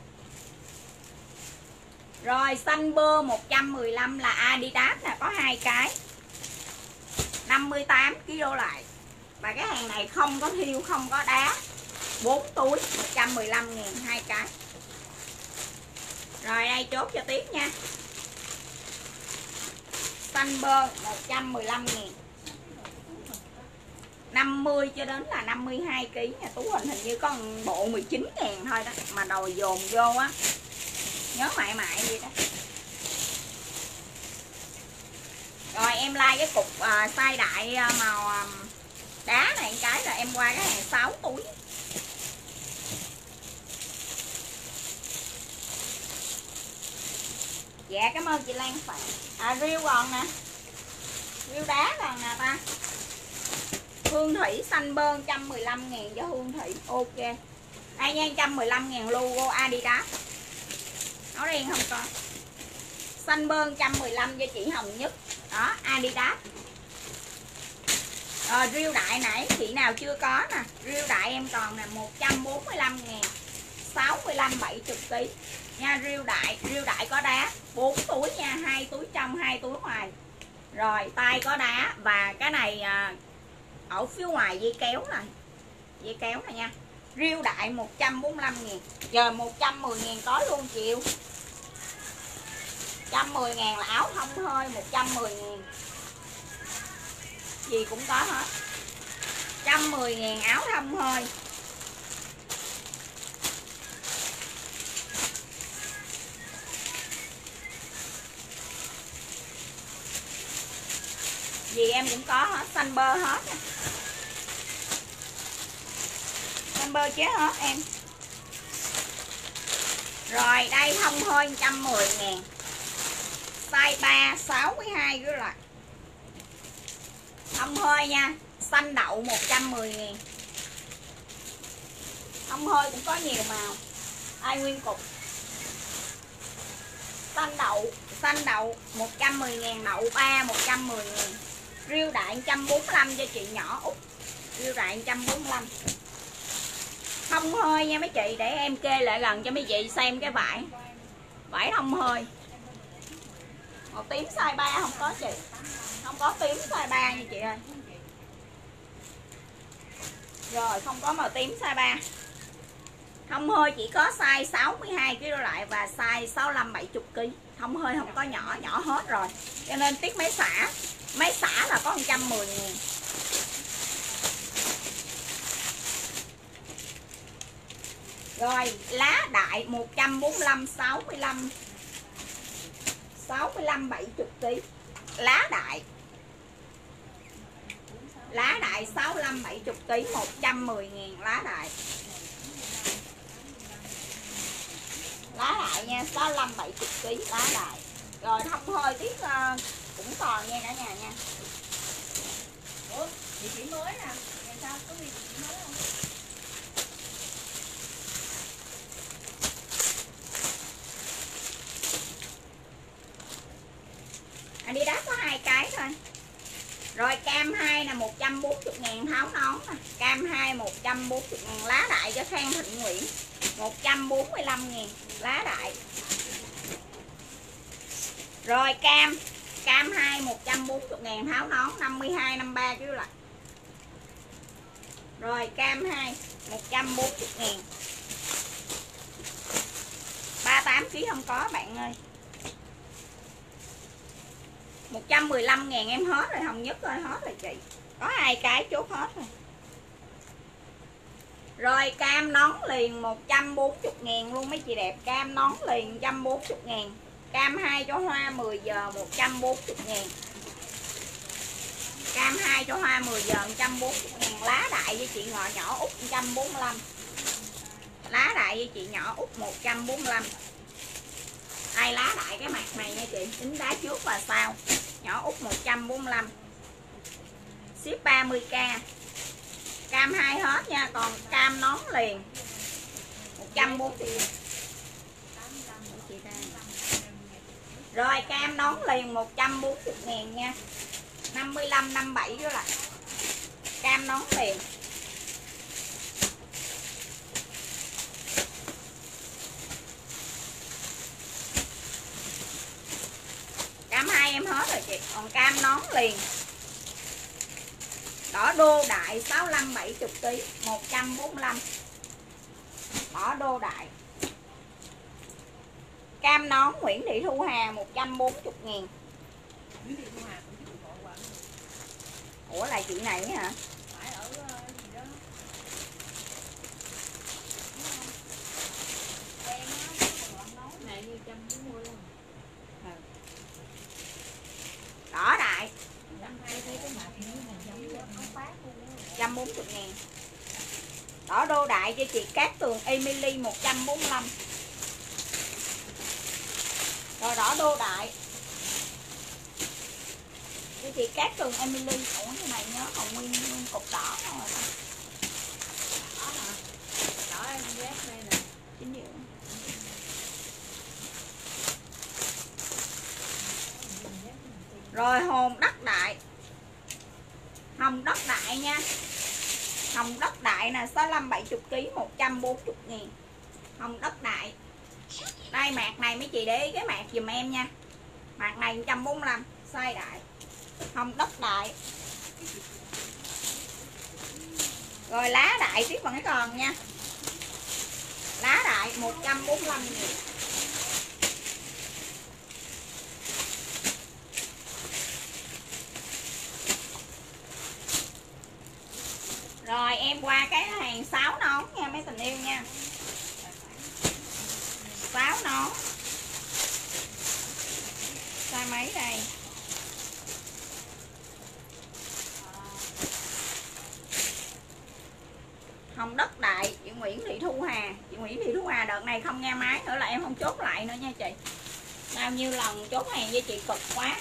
A: Rồi xanh bơ một trăm mười lăm là Adidas nè, có hai cái. năm mươi tám ki lô lại. Và cái hàng này không có thiêu, không có đá. bốn túi một trăm mười lăm ngàn hai cái. Rồi đây chốt cho Tiết nha. Xanh bơ một trăm mười lăm ngàn. năm mươi cho đến là năm mươi hai ki lô gam nha. Tú Hình hình như có bộ mười chín ngàn thôi đó. Mà đòi dồn vô á. Nhớ mại mại gì đó. Rồi em like cái cục uh, size đại uh, màu uh, đá này cái rồi em qua cái hàng sáu túi. Dạ cảm ơn chị Lan Phạm. À riêu còn nè. Riêu đá còn nè ta. Hương Thủy xanh bơ một trăm mười lăm ngàn cho Hương Thủy. Ok. Đây nha, một trăm mười lăm ngàn logo Adidas. Áo đen không con. Xanh bơn một trăm mười lăm cho chị Hồng Nhất. Đó, Adidas. Rồi riêu đại nãy chị nào chưa có nè, riêu đại em còn nè một trăm bốn mươi lăm ngàn, sáu mươi lăm bảy mươi ký nha. Riêu đại, riêu đại có đá bốn túi nha, hai túi trong hai túi ngoài. Rồi tay có đá và cái này à, ở phía ngoài dây kéo này, dây kéo này nha. Riêu đại một trăm bốn mươi lăm ngàn. Giờ một trăm mười ngàn có luôn chịu. một trăm mười ngàn là áo thông hơi, một trăm mười ngàn gì cũng có hết. một trăm mười ngàn áo thông hơi. Gì em cũng có hết, xanh bơ hết. Xanh bơ chế hết em. Rồi đây thông hơi một trăm mười ngàn. Size ba sáu mươi hai cứ là thông hơi nha. Xanh đậu một trăm mười ngàn. Thông hơi cũng có nhiều màu. Ai nguyên cục. Xanh đậu, xanh đậu một trăm mười ngàn, đậu ba một trăm mười ngàn. Riêu đại một trăm bốn mươi lăm cho chị nhỏ Út. Riêu đại một trăm bốn mươi lăm. Thông hơi nha mấy chị, để em kê lại gần cho mấy chị xem cái vải. Vải thông hơi. Màu tím size ba không có chị. Không có tím size ba nha chị ơi. Rồi không có màu tím size ba. Thông hơi chỉ có size sáu mươi hai ki lô lại và size sáu mươi lăm bảy mươi ký. Thông hơi không có nhỏ, nhỏ hết rồi. Cho nên tiếc máy xả. Máy xả là có một trăm mười ngàn. Rồi lá đại một trăm bốn mươi lăm, sáu mươi lăm sáu mươi lăm bảy mươi ký. Lá đại. Lá đại sáu mươi lăm bảy mươi ký, một trăm mười ngàn lá đại. Lá đại nha, sáu mươi lăm bảy mươi ký lá đại. Rồi thông hơi tiếc uh, cũng còn nha cả nhà nha.
B: Ủa, địa chỉ mới nè. Ngày sau có địa chỉ mới không?
A: Adidas có hai cái thôi. Rồi cam hai là một trăm bốn mươi ngàn tháo nón nè. Cam hai một trăm bốn mươi ngàn lá đại cho Khang Thịnh Nguyễn. một trăm bốn mươi lăm ngàn lá đại. Rồi cam, cam hai một trăm bốn mươi ngàn tháo nón, năm mươi hai năm mươi ba ký lại. Rồi cam hai một trăm bốn mươi ngàn. ba mươi tám ký không có bạn ơi. một trăm mười lăm ngàn em hết rồi, Hồng Nhất ơi, hết rồi chị. Có hai cái chốt hết rồi. Rồi cam nón liền một trăm bốn mươi ngàn luôn mấy chị đẹp. Cam nón liền một trăm bốn mươi ngàn. Cam hai cho hoa mười giờ một trăm bốn mươi ngàn. Cam hai cho hoa mười giờ một trăm bốn mươi ngàn. Lá đại với chị ngọ nhỏ Út một trăm bốn mươi lăm. Lá đại với chị nhỏ Út một trăm bốn mươi lăm. Đây lá đại cái mặt này nha chị, tính đá trước và sau. Nhỏ Út một trăm bốn mươi lăm. Ship ba mươi k. Cam hai hết nha, còn cam nón liền một trăm bốn mươi. Rồi cam nón liền một trăm bốn mươi ngàn nha. năm mươi lăm năm mươi bảy đó là cam nón liền. Cam hai em hết rồi chị, còn cam nón liền. Đỏ đô đại sáu mươi lăm bảy mươi ký, một trăm bốn mươi lăm. Đỏ đô đại. Cam nón Nguyễn Thị Thu Hà một trăm bốn mươi ngàn. Ủa là chị này hả?
B: Phải ở gì đó. Em á, nấu này như một trăm bốn mươi luôn.
A: Đỏ đại
B: một
A: trăm bốn mươi ngàn. Đỏ đô đại cho chị Cát Tường Emily một trăm bốn mươi lăm. Rồi đỏ đô đại cho chị Cát Tường Emily. Ủa cái này nhớ còn nguyên, nguyên cục đỏ rồi.
B: Đỏ hả? Đỏ em ghét đây nè.
A: Chính điều. Rồi hồn đất đại, hồng đất đại nha, hồng đất đại nè, sáu mươi lăm bảy mươi ký, một trăm bốn mươi ngàn. Hồng đất đại. Đây mạc này mấy chị để ý cái mạc dùm em nha. Mạc này một trăm bốn mươi lăm, size đại. Hồng đất đại. Rồi lá đại tiếp vẫn còn nha. Lá đại một trăm bốn mươi lăm ngàn. Rồi em qua cái hàng sáu nón nha mấy tình yêu nha. sáu nón. Size mấy đây? Hồng đất đại, chị Nguyễn Thị Thu Hà. Chị Nguyễn Thị Thu Hà đợt này không nghe máy nữa là em không chốt lại nữa nha chị. Bao nhiêu lần chốt hàng với chị cực quá.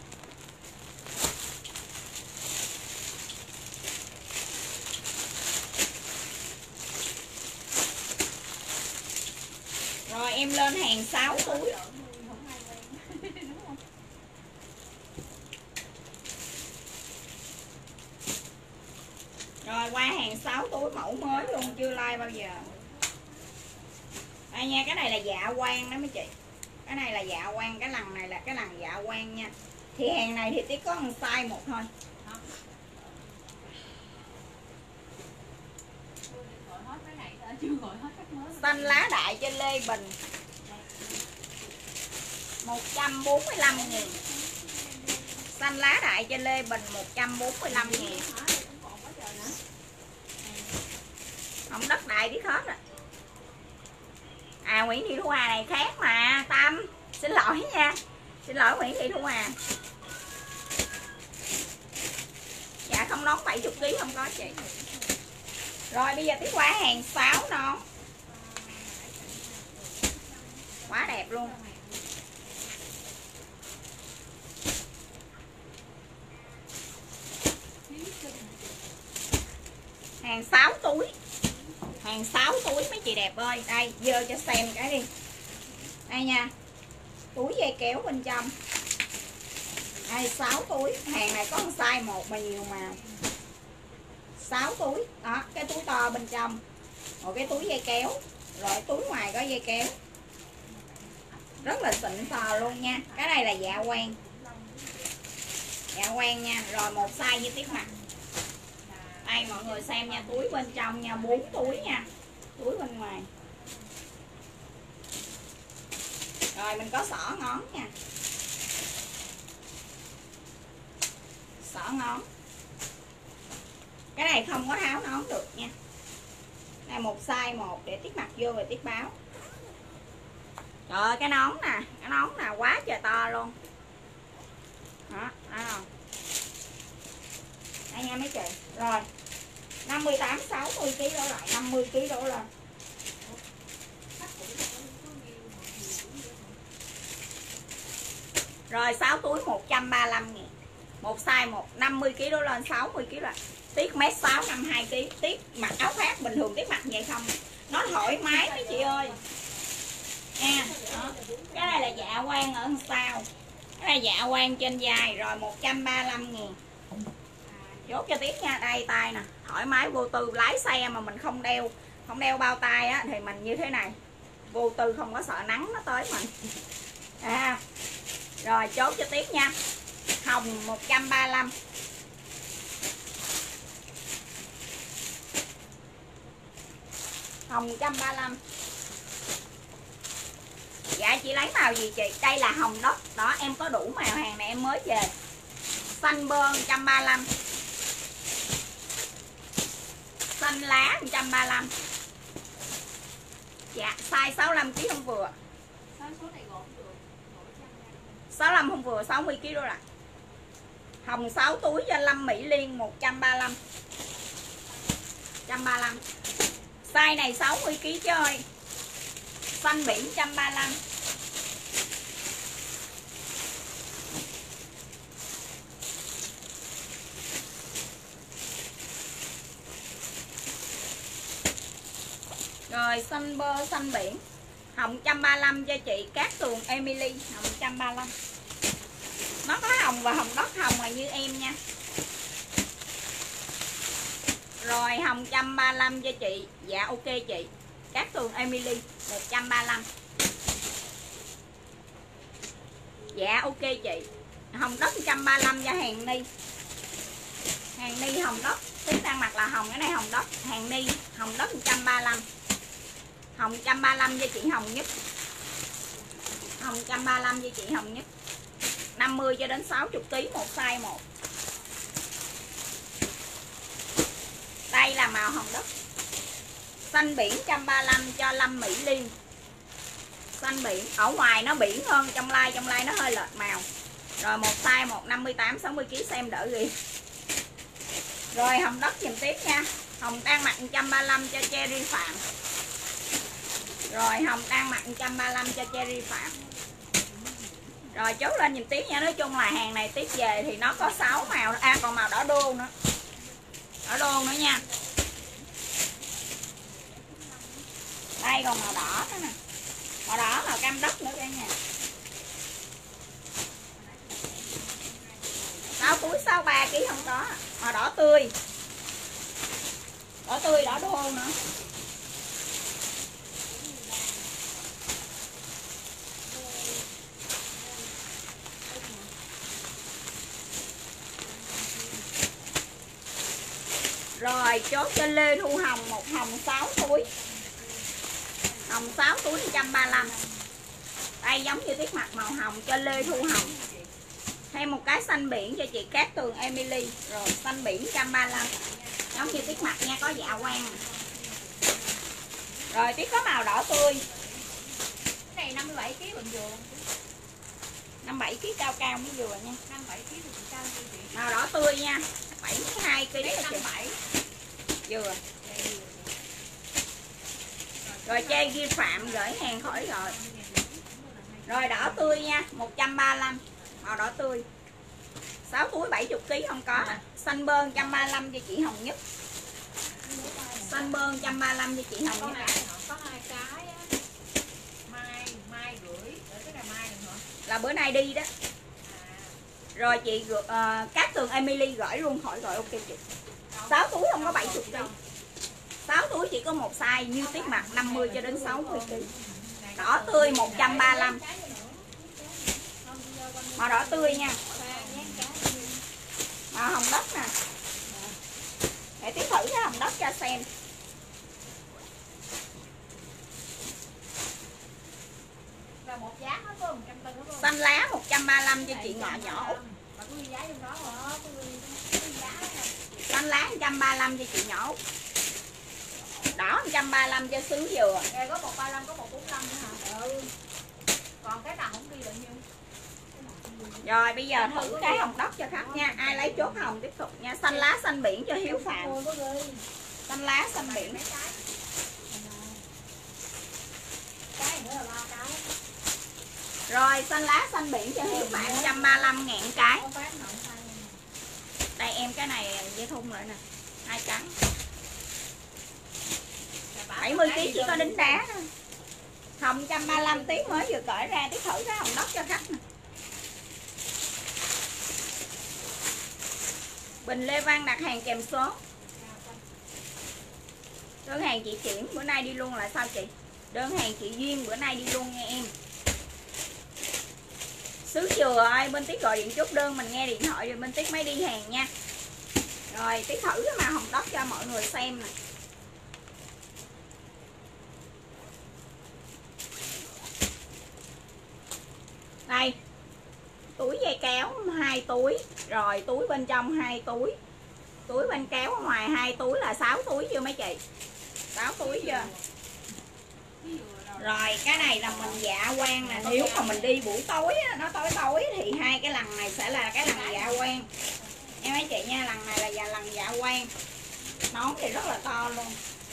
A: Rồi em lên hàng sáu túi. Rồi qua hàng sáu túi mẫu mới luôn, chưa like bao giờ. Đây nha, cái này là dạ quang đó mấy chị. Cái này là dạ quang, cái lần này là cái lần dạ quang nha. Thì hàng này thì chỉ có một size một thôi. Xanh lá đại trên Lê Bình một trăm bốn mươi lăm ngàn. Xanh lá đại trên Lê Bình một trăm bốn mươi lăm ngàn. Hồng đất đại biết hết rồi. À Nguyễn Thị Thu Hà này khác mà Tâm. Xin lỗi nha. Xin lỗi Nguyễn Thị Thu Hà. Dạ không nón bảy mươi ký không có chị. Rồi bây giờ tiếp qua hàng sáu nón. Quá đẹp luôn. Hàng sáu túi. Hàng sáu túi mấy chị đẹp ơi. Đây dơ cho xem cái đi. Đây nha. Túi dây kéo bên trong. Đây sáu túi. Hàng này có một size một mà nhiều màu. sáu túi. Đó, cái túi to bên trong. Một cái túi dây kéo. Rồi túi ngoài có dây kéo. Rất là xịn sò luôn nha. Cái này là dạ quang. Dạ quang nha. Rồi một size với tiếp mặt. Đây mọi người xem nha, túi bên trong nha, bốn túi nha. Túi bên ngoài. Rồi mình có xỏ ngón nha. Xỏ ngón. Cái này không có tháo nón được nha. Đây một size một để tiếp mặt vô rồi tiếp báo. Trời ơi cái nón nè, cái nón nè quá trời to luôn. Đó, đó không? Đây nha mấy chị. Rồi năm mươi tám sáu mươi ký đổ lại, năm mươi ký đổ lên. Rồi sáu túi một trăm ba mươi lăm ngàn. Một size một năm mươi ký đổ lên, sáu mươi ký là tiết mét sáu năm mươi hai ký. Tiết mặc áo khác bình thường tiết mặc vậy không. Nó thoải mái mấy chị ơi. Nha. Đó. Cái này là dạ quang ở sau. Cái này dạ quang trên vai. Rồi một trăm ba mươi lăm ngàn. Chốt cho tiếp nha. Đây tay nè, thoải mái vô tư. Lái xe mà mình không đeo không đeo bao tay á thì mình như thế này, vô tư không có sợ nắng nó tới mình. À, rồi chốt cho tiếp nha. Hồng một trăm ba mươi lăm. Hồng một trăm ba mươi lăm. Dạ chị lấy màu gì chị? Đây là hồng đất. Đó em có đủ màu, hàng này em mới về. Xanh bơ một trăm ba mươi lăm. Xanh lá một trăm ba mươi lăm. Dạ size sáu mươi lăm ký không vừa. sáu mươi lăm không vừa, sáu mươi ký đô lại. Hồng sáu túi cho Lâm Mỹ Liên một trăm ba mươi lăm. một trăm ba mươi lăm. Size này sáu mươi ký chứ ơi. Xanh biển một trăm ba mươi lăm. Rồi xanh bơ xanh biển. Hồng một trăm ba mươi lăm cho chị Cát Tường Emily, hồng một trăm ba mươi lăm. Nó có hồng và hồng đất, hồng là như em nha. Rồi hồng một trăm ba mươi lăm cho chị. Dạ ok chị. Cát Tường Emily một trăm ba mươi lăm. Dạ ok chị. Hồng đất một trăm ba mươi lăm cho hàng Ni. Hàng Ni hồng đất. Tiếp đang mặc là hồng, cái này hồng đất. Hàng Ni hồng đất một trăm ba mươi lăm. Hồng một trăm ba mươi lăm cho chị Hồng Nhất. Hồng một trăm ba mươi lăm cho chị Hồng Nhất. năm mươi cho đến sáu mươi ký một size một. Đây là màu hồng đất. Xanh biển một trăm ba mươi lăm cho Lâm Mỹ Liên. Xanh biển, ở ngoài nó biển hơn, trong like trong like nó hơi lệch màu. Rồi một size một năm mươi tám sáu mươi ký xem đỡ gì. Rồi hồng đất dùm tiếp nha. Hồng đang mặc một trăm ba mươi lăm cho Cherry Phạm. Rồi hồng đang mặc một trăm ba mươi lăm cho Cherry Phạm. Rồi chốt lên nhìn tiếp nha. Nói chung là hàng này tiếp về thì nó có sáu màu. À còn màu đỏ đô nữa. Đỏ đô nữa nha. Đây còn màu đỏ nữa nè. Màu đỏ màu cam đất nữa cả nhà. sáu túi sáu mươi ba ký không có. Màu đỏ tươi. Đỏ tươi đỏ đô nữa. Rồi chốt cho Lê Thu Hồng một hồng sáu túi. Hồng sáu túi một trăm ba mươi lăm. Đây giống như tiết mặt màu hồng cho Lê Thu Hồng. Thêm một cái xanh biển cho chị Cát Tường Emily. Rồi xanh biển một trăm ba mươi lăm. Giống như tiết mặt nha, có dạ quang. Rồi tiết có màu đỏ tươi.
B: Cái này năm mươi bảy ký bình vừa.
A: năm mươi bảy ký cao cao mới vừa nha.
B: năm mươi bảy ký thì cao như chị.
A: Màu đỏ tươi nha. bảy mươi hai ký
B: năm mươi bảy.
A: Vừa. Rồi chơi ghi Phạm gửi hàng khỏi rồi. Rồi đỏ tươi nha, một trăm ba mươi lăm. Màu đỏ tươi. sáu túi bảy mươi ký không có. Xanh bơn một trăm ba mươi lăm cho chị Hồng Nhất. Xanh bơn một trăm ba mươi lăm cho chị Hồng Nhất.
B: Có hai cái á. Mai mai gửi, để cái này mai được hả?
A: Là bữa nay đi đó. Rồi chị uh, Cát Tường Emily gửi luôn khỏi rồi ok chị. sáu túi không có bảy mươi ký. sáu túi chỉ có một size như tiết mặt năm mươi cho đến sáu mươi ký. Đỏ tươi một trăm ba mươi lăm. Màu đỏ tươi nha. Màu hồng đất nè. Để tiếp thử cái hồng đất cho xem.
B: Là một giá hết không? một trăm tư đúng không?
A: Xanh lá một trăm ba mươi lăm cho chị Ngọ Nhỏ Út.
B: Mà có ghi giá trong đó hả? Có ghi giá đó.
A: Xanh lá một trăm ba mươi lăm cho chị Nhỏ Út. Đỏ một trăm ba mươi lăm cho Xứ Dừa.
B: Đây có một ba mươi lăm, có một bốn mươi lăm nữa hả? Ừ. Còn cái nào không ghi được nhiêu?
A: Rồi bây giờ thử cái hồng đất cho khách nha. Ai lấy chốt hồng tiếp tục nha. Xanh lá xanh biển cho Hiếu Phạm. Xanh lá xanh biển.
B: Cái nữa là ba cái.
A: Rồi xanh lá xanh biển cho Hiếu Phạm một trăm ba mươi lăm ngàn cái. Đây em cái này dây thun lại nè. Hai trắng. bảy mươi ký chỉ có đính đá thôi. Hồng một trăm ba mươi lăm tiếng mới vừa cởi ra, tí thử cái hồng đất cho khách nè. Bình Lê Văn đặt hàng kèm số. Đơn hàng chị Triển bữa nay đi luôn là sao chị? Đơn hàng chị Duyên bữa nay đi luôn nha em. Xứ Dừa ơi, bên Tiết gọi điện chốt đơn, mình nghe điện thoại rồi bên Tiết mới đi hàng nha. Rồi Tiết thử cái màu hồng đất cho mọi người xem nè. Đây. Túi dây kéo hai túi, rồi túi bên trong hai túi. Túi bên kéo ở ngoài hai túi là sáu túi chưa mấy chị? sáu túi chưa? Rồi cái này là mình dạ quang nè. Nếu mà mình đi buổi tối nó tối tối thì hai cái lần này sẽ là cái lần dạ quang nha mấy chị nha. Lần này là dạ lần dạ quang. Nón thì rất là to luôn.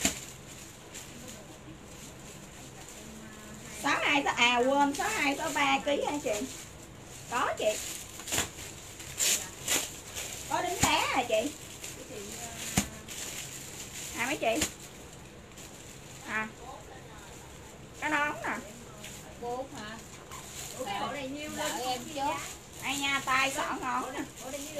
A: sáu hai à quên sáu hai sáu ba ký hả chị? Có chị. Có đính đá hả chị? À mấy chị. À. Cái nón nè.
B: Bốn hả? Ủa cái bộ này nhiêu lên em chốt.
A: Đây nha, tay xỏ ngón nè.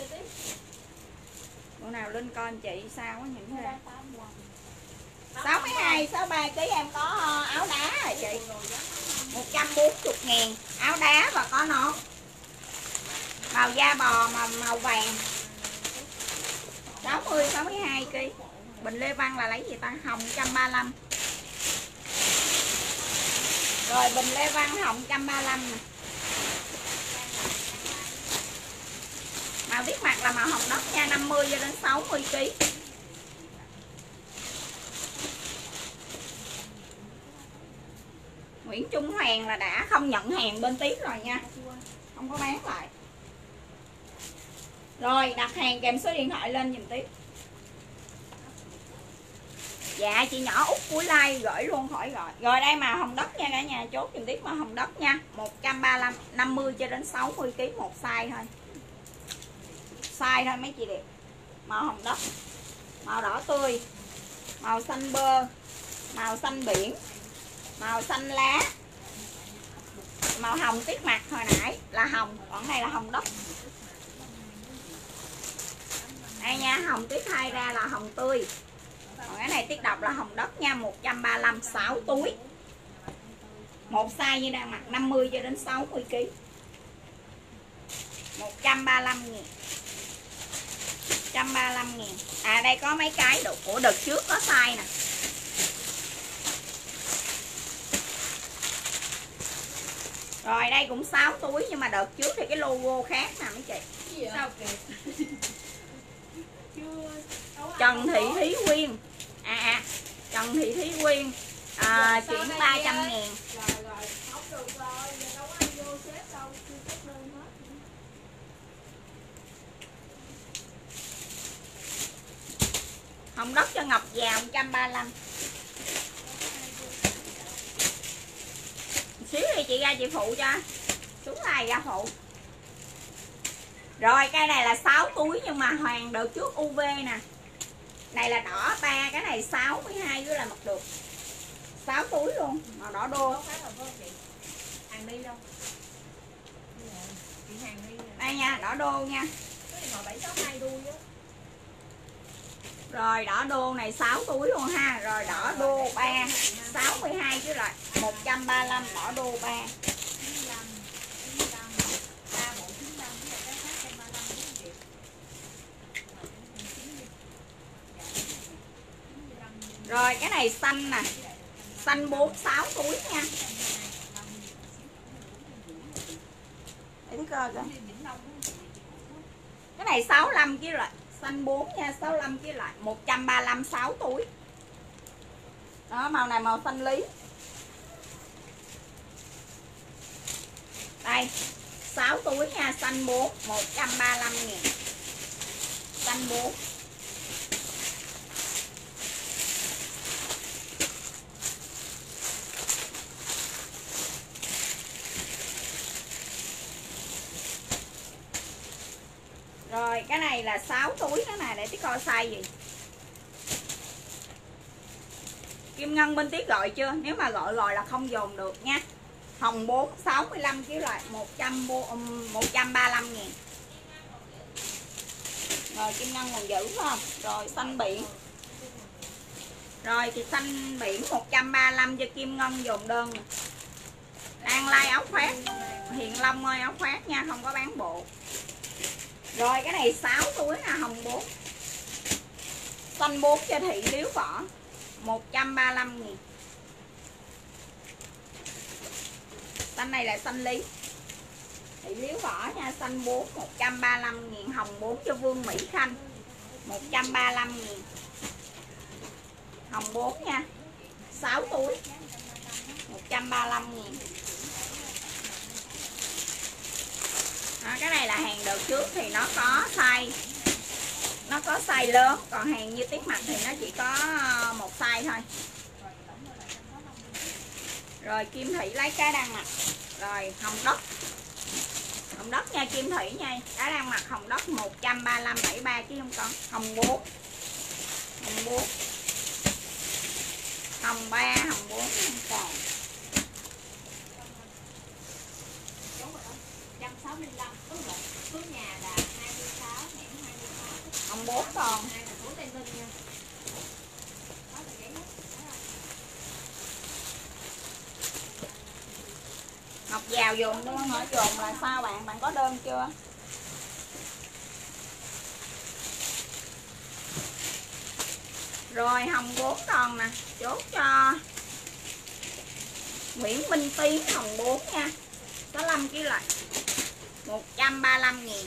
A: Bữa nào Linh coi anh chị sao á những ra. sáu mươi hai, sáu mươi ba ký em có áo đá rồi chị. một trăm bốn mươi ngàn áo đá và có nón. Màu da bò mà màu vàng. sáu mươi, sáu mươi hai ký. Bình Lê Văn là lấy gì ta? Hồng một trăm ba mươi lăm. Rồi Bình Lê Văn hồng một trăm ba mươi lăm nè. Màu viết mặt là màu hồng đất nha, năm mươi cho đến sáu mươi ký. Nguyễn Trung Hoàng là đã không nhận hàng bên Tiếp rồi nha, không có bán lại. Rồi đặt hàng kèm số điện thoại lên giùm Tiếp. Dạ chị nhỏ út cuối like gửi luôn khỏi gọi. Rồi đây màu hồng đất nha cả nhà, chốt giùm Tiếp màu hồng đất nha, một trăm ba mươi lăm, năm mươi cho đến sáu mươi ký một size thôi. Size thôi mấy chị đẹp. Màu hồng đất, màu đỏ tươi, màu xanh bơ, màu xanh biển, màu xanh lá, màu hồng tiết mặt hồi nãy là hồng, còn này là hồng đất. Đây nha, hồng tiết hai ra là hồng tươi. Còn cái này tiết độc là hồng đất nha, một trăm ba mươi lăm, sáu túi. Một size như đang mặc năm mươi cho đến sáu mươi ký. một trăm ba mươi lăm ngàn. một trăm ba mươi lăm ngàn. À đây có mấy cái độ của đợt trước có size nè. Rồi đây cũng sáu túi nhưng mà đợt trước thì cái logo khác nè mấy chị.
B: Sao kìa?
A: Trần Thị Thúy Quyên. À à, Trần Thị Thúy Quyên à, chuyển ba trăm ngàn.
B: Rồi rồi, không được rồi, giờ đâu có ai vô xếp đâu, chưa xếp đơn hết.
A: Hồng đất cho Ngọc vào một trăm ba mươi lăm. Xíu đi chị ra chị phụ cho. Xuống này ra phụ. Rồi cái này là sáu túi nhưng mà hoàng đợt trước u vê nè. Này là đỏ ba, cái này sáu mươi hai với là mặc được. sáu túi luôn, màu đỏ đô.
B: Hàng đi đâu? Chị hàng đi.
A: Đây nha, đỏ đô nha.
B: Cái màu bảy sáu hai đuôi á.
A: Rồi đỏ đô này sáu túi luôn ha. Rồi đỏ đô ba, sáu mươi hai chứ lại một trăm ba mươi lăm đỏ đô ba. Rồi cái này xanh nè. Xanh bốn, sáu túi nha. Để thấy coi coi. Cái này sáu mươi lăm chứ lại. Xanh bốn nha, sáu mươi lăm chứ lại một trăm ba mươi lăm, sáu túi. Đó, màu này màu xanh lý. Đây, sáu túi nha, xanh bốn, một trăm ba mươi lăm ngàn. Xanh bốn. Rồi cái này là sáu túi cái này để tí coi size gì. Kim Ngân bên Tiết gọi chưa? Nếu mà gọi gọi là không dồn được nha. Hồng bốn, sáu mươi lăm ký loại một trăm ba mươi lăm ngàn. Rồi Kim Ngân còn giữ phải không? Rồi xanh biển. Rồi thì xanh biển một trăm ba mươi lăm cho Kim Ngân dồn đơn nè. Đang like áo khoác. Hiền Long ơi áo khoác nha, không có bán bộ. Rồi cái này sáu túi là hồng bốn. Xanh bốn cho Thị Liếu Võ một trăm ba mươi lăm ngàn. Xanh này là xanh lý. Thị Liếu Võ nha, xanh bốn một trăm ba mươi lăm ngàn. Hồng bốn cho Vương Mỹ Khanh một trăm ba mươi lăm ngàn. Hồng bốn nha, sáu túi một trăm ba mươi lăm ngàn. Đó, cái này là hàng đợt trước thì nó có size, nó có size lớn, còn hàng như Tiết Mặt thì nó chỉ có một size thôi. Rồi Kim Thị lấy cái đang mặc. Rồi hồng đất, hồng đất nha Kim Thị nha, cái đang mặc hồng đất một trăm ba mươi lăm, bảy mươi ba chứ không có. Hồng bốn, hồng bốn, hồng ba, hồng bốn không còn. một trăm sáu mươi lăm đúng rồi. Hồng bốn con. Ngọc vào dùng đúng không? Hỏi dùng là sao bạn? Bạn có đơn chưa? Rồi hồng bốn con nè, chốt cho Nguyễn Minh Tiến hồng bốn nha. Có năm ký lại một trăm ba mươi lăm ngàn.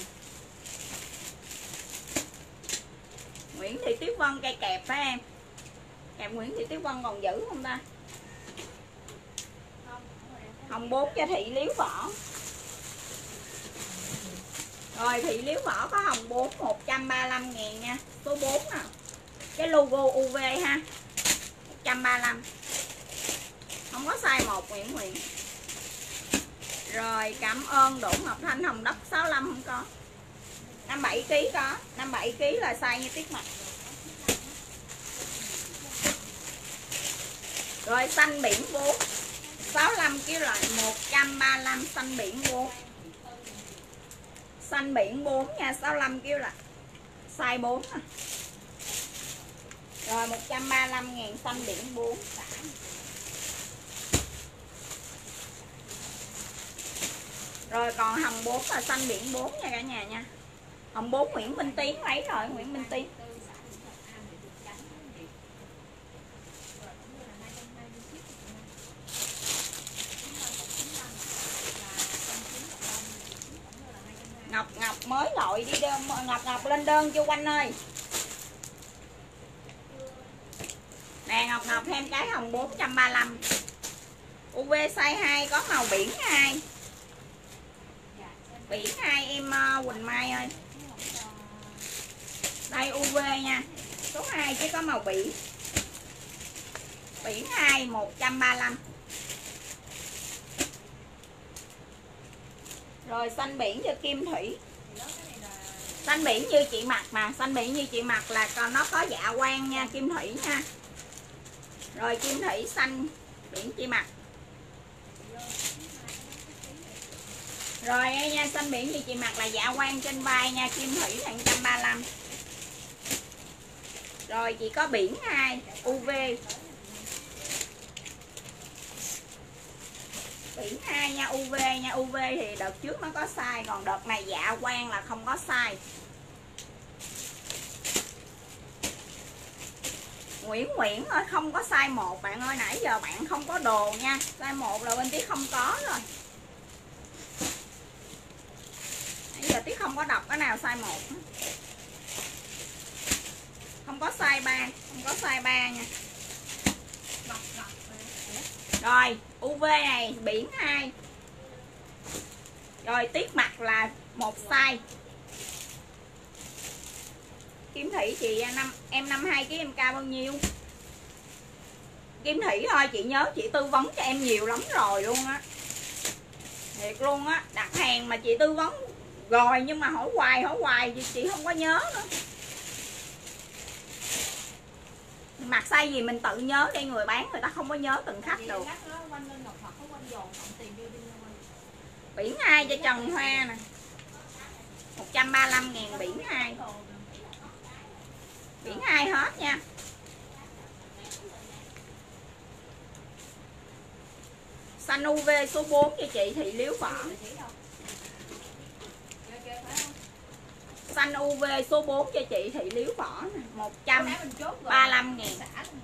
A: Nguyễn Thị Tuyết Vân cây kẹp phải em? Kẹp Nguyễn Thị Tuyết Vân còn giữ không ta? Hồng bốn cho Thị Liếu Võ. Rồi Thị Liếu Võ có hồng bốn một trăm ba mươi lăm ngàn nha. Số bốn nè. Cái logo u vê ha. một trăm ba mươi lăm. Không có size một Nguyễn Nguyễn. Rồi cảm ơn Đỗ Ngọc Thanh hồng đất sáu mươi lăm không có. năm mươi bảy ký có, năm mươi bảy ký là size như Tiết Mặt. Rồi xanh biển bốn sáu mươi lăm ký loại một trăm ba mươi lăm xanh biển bốn. Xanh biển bốn nha, sáu mươi lăm ký là size bốn à. Rồi một trăm ba mươi lăm ngàn xanh biển bốn. Rồi còn hồng bốn là xanh biển bốn nha cả nhà nha. Hồng bốn Nguyễn Minh Tiến lấy rồi, Nguyễn Minh Tiến. Ngọc Ngọc mới gọi đi đơn, Ngọc Ngọc lên đơn chưa Quanh ơi? Nè Ngọc Ngọc thêm cái hồng bốn trăm ba mươi lăm. u vê size hai có màu biển hai. Biển hai em uh, Quỳnh Mai ơi. Đây u vê nha. Số hai chứ có màu biển. Biển hai một trăm ba mươi lăm. Rồi xanh biển cho Kim Thủy. Xanh biển như chị mặc mà, xanh biển như chị mặc là còn nó có dạ quang nha Kim Thủy nha. Rồi Kim Thủy xanh biển chị mặc. Rồi nha, xanh biển như chị mặc là dạ quang trên vai nha, Kim Thủy là một trăm ba mươi lăm. Rồi chị có biển hai u vê. Biển hai nha, u vê nha, u vê thì đợt trước nó có size, còn đợt này dạ quang là không có size. Nguyễn Nguyễn ơi, không có size một bạn ơi, nãy giờ bạn không có đồ nha. Size một là bên Tiết không có rồi. Nãy giờ Tiết không có đọc cái nào size một. Không có size ba, không có size ba nha. Rồi, u vê này biển hai. Rồi Tiết Mặt là một size. Kim Thủy chị năm em năm mươi hai ký em cao bao nhiêu? Kim Thủy thôi, chị nhớ chị tư vấn cho em nhiều lắm rồi luôn á. Thiệt luôn á, đặt hàng mà chị tư vấn rồi nhưng mà hỏi hoài hỏi hoài chị, chị không có nhớ nữa. Mặc size gì mình tự nhớ để người bán người ta không có nhớ từng khách được. Biển hai cho Trần Hoa nè. một trăm ba mươi lăm ngàn biển hai. Biển hai hết nha. Xanh u vê số bốn cho chị Thị Liếu Võ. Xanh u vê số bốn cho chị Thị Liếu Võ nè, một trăm ba mươi lăm ngàn.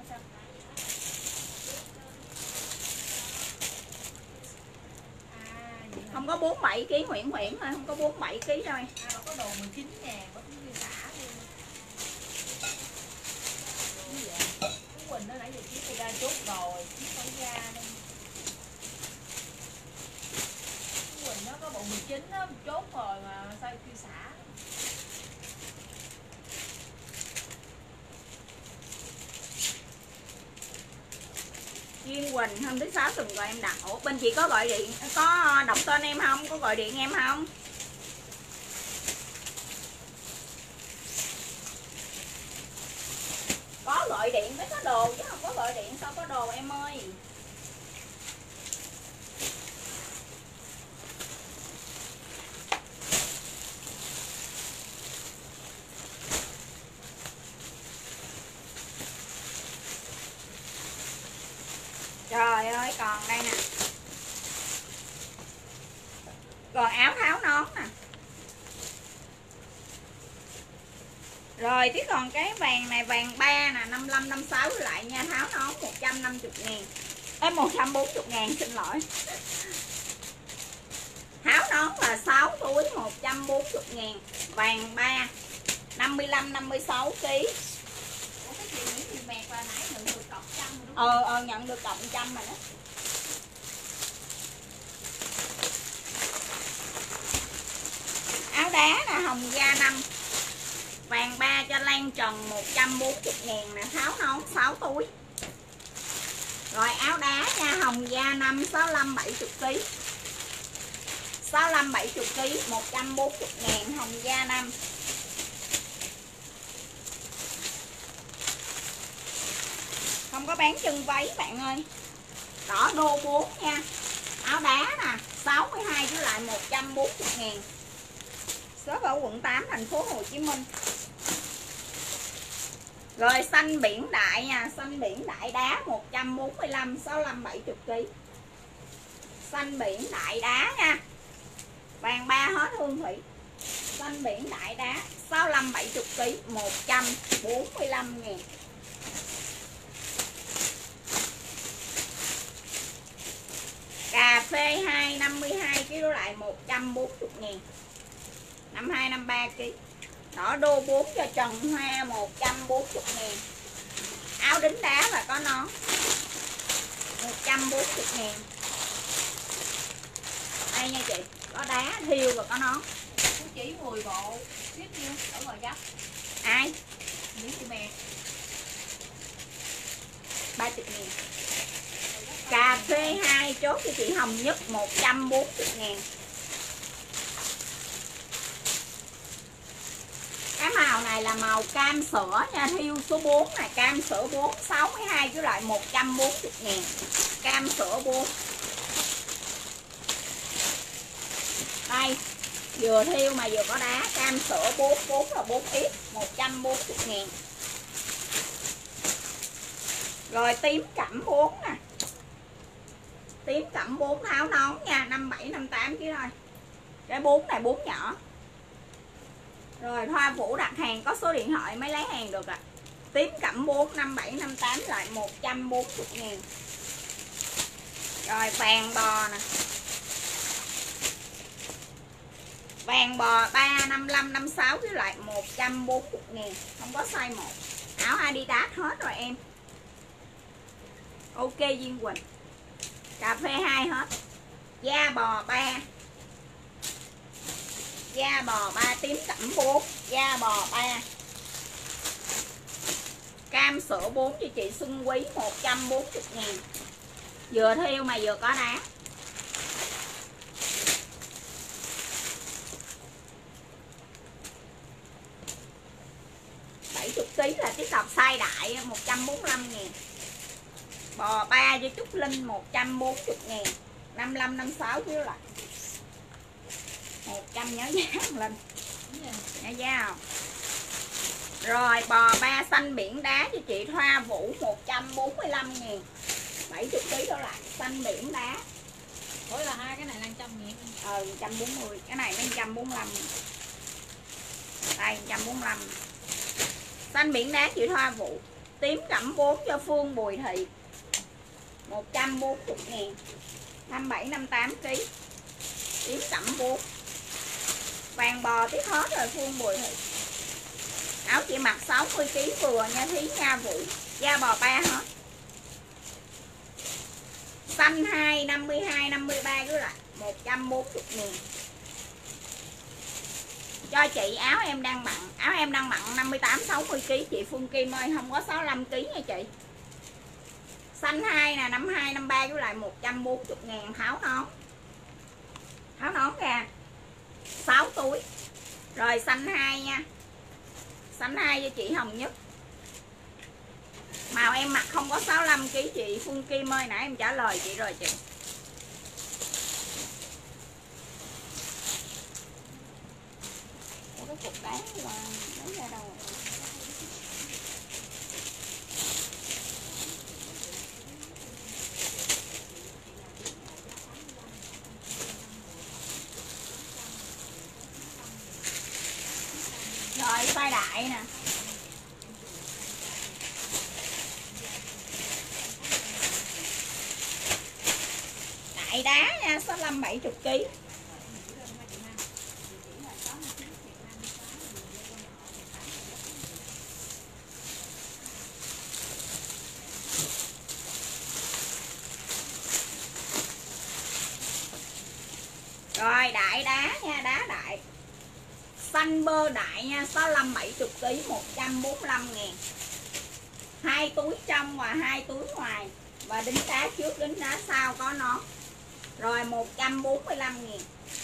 A: Không có bốn mươi bảy ký Nguyễn Nguyễn thôi, không có bốn mươi bảy ký thôi.
B: À, có đồ mười chín ngàn, có cái gì xả luôn. Quỳnh nó nãy giờ chiếc ra chốt rồi, chiếc không ra đâu. Quỳnh nó có bộ mười chín đó, chốt rồi mà sao chưa xả.
A: Duyên Quỳnh hôm thứ sáu tuần rồi em đặt. Ủa bên chị có gọi điện, có đọc tên em không? Có gọi điện em không? Có gọi điện mới có đồ chứ không có gọi điện sao có đồ em ơi. Trời ơi, còn đây nè. Còn áo tháo nón nè. Rồi tiếp còn cái vàng này, vàng ba nè, năm mươi lăm, năm mươi sáu lại nha, tháo nón một trăm năm mươi ngàn. Ê, một trăm bốn mươi ngàn, xin lỗi. Tháo nón là sáu túi một trăm bốn mươi ngàn. Vàng ba năm mươi lăm, năm mươi sáu ký.
B: Ủa cái chị Nguyễn Thị Mẹt là nãy nhận được cọc trăm rồi đúng không?
A: Ờ, ờ nhận được cộng trăm rồi đó. Áo đá nè, hồng da năm. Vàng ba cho Lan Trần một trăm bốn mươi ngàn nè, tháo nón sáu túi. Rồi áo đá nha, hồng da năm, sáu mươi lăm, bảy mươi ký. sáu mươi lăm, bảy mươi ký, một trăm bốn mươi ngàn, hồng da năm. Không có bán chân váy bạn ơi. Đỏ đô bốn nha. Áo đá nè, sáu mươi hai với lại một trăm bốn mươi ngàn. Shop ở quận tám thành phố Hồ Chí Minh. Rồi xanh biển đại nha, xanh biển đại đá một trăm bốn mươi lăm, sáu mươi lăm, bảy mươi ký. Xanh biển đại đá nha. Vàng ba hết Hương Thủy. Xanh biển đại đá sáu mươi lăm, bảy mươi ký, một trăm bốn mươi lăm ngàn. Cà phê hai năm mươi hai ký đổ lại một trăm bốn mươi ngàn. năm mươi hai, năm mươi ba ký. Đỏ đô bốn cho Trần Hoa một trăm bốn mươi ngàn. Áo đính đá và có nón một trăm bốn mươi ngàn. Đây nha chị, có đá, thiêu và có nón.
B: Cô chỉ mười bộ ship nhiêu ở ngoài gấp.
A: Ai?
B: Nguyễn Thị Mẹt
A: ba mươi ngàn. Cà phê hai chốt cho chị Hồng Nhất một trăm bốn mươi ngàn. Cái màu này là màu cam sữa nha, thiêu số bốn này, cam sữa bốn, sáu mươi hai với lại một trăm bốn mươi ngàn. Cam sữa bốn. Đây, vừa thiêu mà vừa có đá, cam sữa bốn, bốn là bốn x, một trăm bốn mươi ngàn. Rồi tím cẩm bốn nè. Tím cẩm bốn tháo nón nha, năm mươi bảy, năm mươi tám ký thôi. Cái bốn này bốn nhỏ. Rồi Hoa Vũ đặt hàng có số điện thoại mới lấy hàng được ạ. À. Tím cẩm bốn, năm mươi bảy, năm mươi tám lại một trăm bốn mươi ngàn. Rồi vàng bò nè. Vàng bò ba, năm mươi lăm, năm mươi sáu với lại một trăm bốn mươi ngàn. Không có size một. Áo Adidas hết rồi em. Ok Duyên Quỳnh. Cà phê hai hết. Da bò ba. Da bò ba, tím cẩm bốn. Da bò ba. Cam sữa bốn cho chị Xuân Quý một trăm bốn mươi ngàn. Vừa thiêu mà vừa có đá. bảy mươi ký là tiếp tục size đại một trăm bốn mươi lăm ngàn. Bò ba cho Trúc Linh một trăm bốn mươi ngàn. năm mươi lăm, năm mươi sáu ký lại một trăm, nhớ giá lên. Nhớ giá không? Rồi bò ba xanh biển đá cho chị Thoa Vũ một trăm bốn mươi lăm ngàn. bảy mươi ký đó lại xanh biển đá.
B: Ủa là hai cái này là một trăm ngàn.
A: Ờ một trăm bốn mươi, cái này nó một trăm bốn mươi lăm. Đây một trăm bốn mươi lăm. Xanh biển đá chị Thoa Vũ. Tím cẩm bốn cho Phương Bùi Thị một trăm bốn mươi ngàn. năm mươi bảy, năm mươi tám ký. Tím cẩm bốn. Vàng bò tiếp hết rồi Phương Bùi Thị. Áo chị mặc sáu mươi ký vừa nha Thí Nha Vũ. Da bò ba hết. Xanh hai, năm mươi hai, năm mươi ba cứ lại một trăm bốn mươi ngàn. Cho chị áo em đang mặn. Áo em đang mặn năm mươi tám, sáu mươi ký chị Phương Kim ơi. Không có sáu mươi lăm ký nha chị. Xanh hai nè, năm mươi hai, năm mươi ba với lại một trăm bốn mươi ngàn. Tháo nón. Tháo nón ra sáu túi. Rồi xanh hai nha. Xanh hai cho chị Hồng Nhất. Màu em mặc không có sáu mươi lăm ký chị Phương Kim ơi. Nãy em trả lời chị rồi chị. Cái cục đá là lấy ra đâu rồi? đại nè. Đại đá nha, sáu mươi lăm bảy mươi ký. Rồi đại đá nha, đá đại. Xanh bơ đại nha, sáu mươi lăm bảy mươi ký, một trăm bốn mươi lăm ngàn. Hai túi trong và hai túi ngoài. Và đính đá trước đính đá sau có nó. Rồi một trăm bốn mươi lăm ngàn.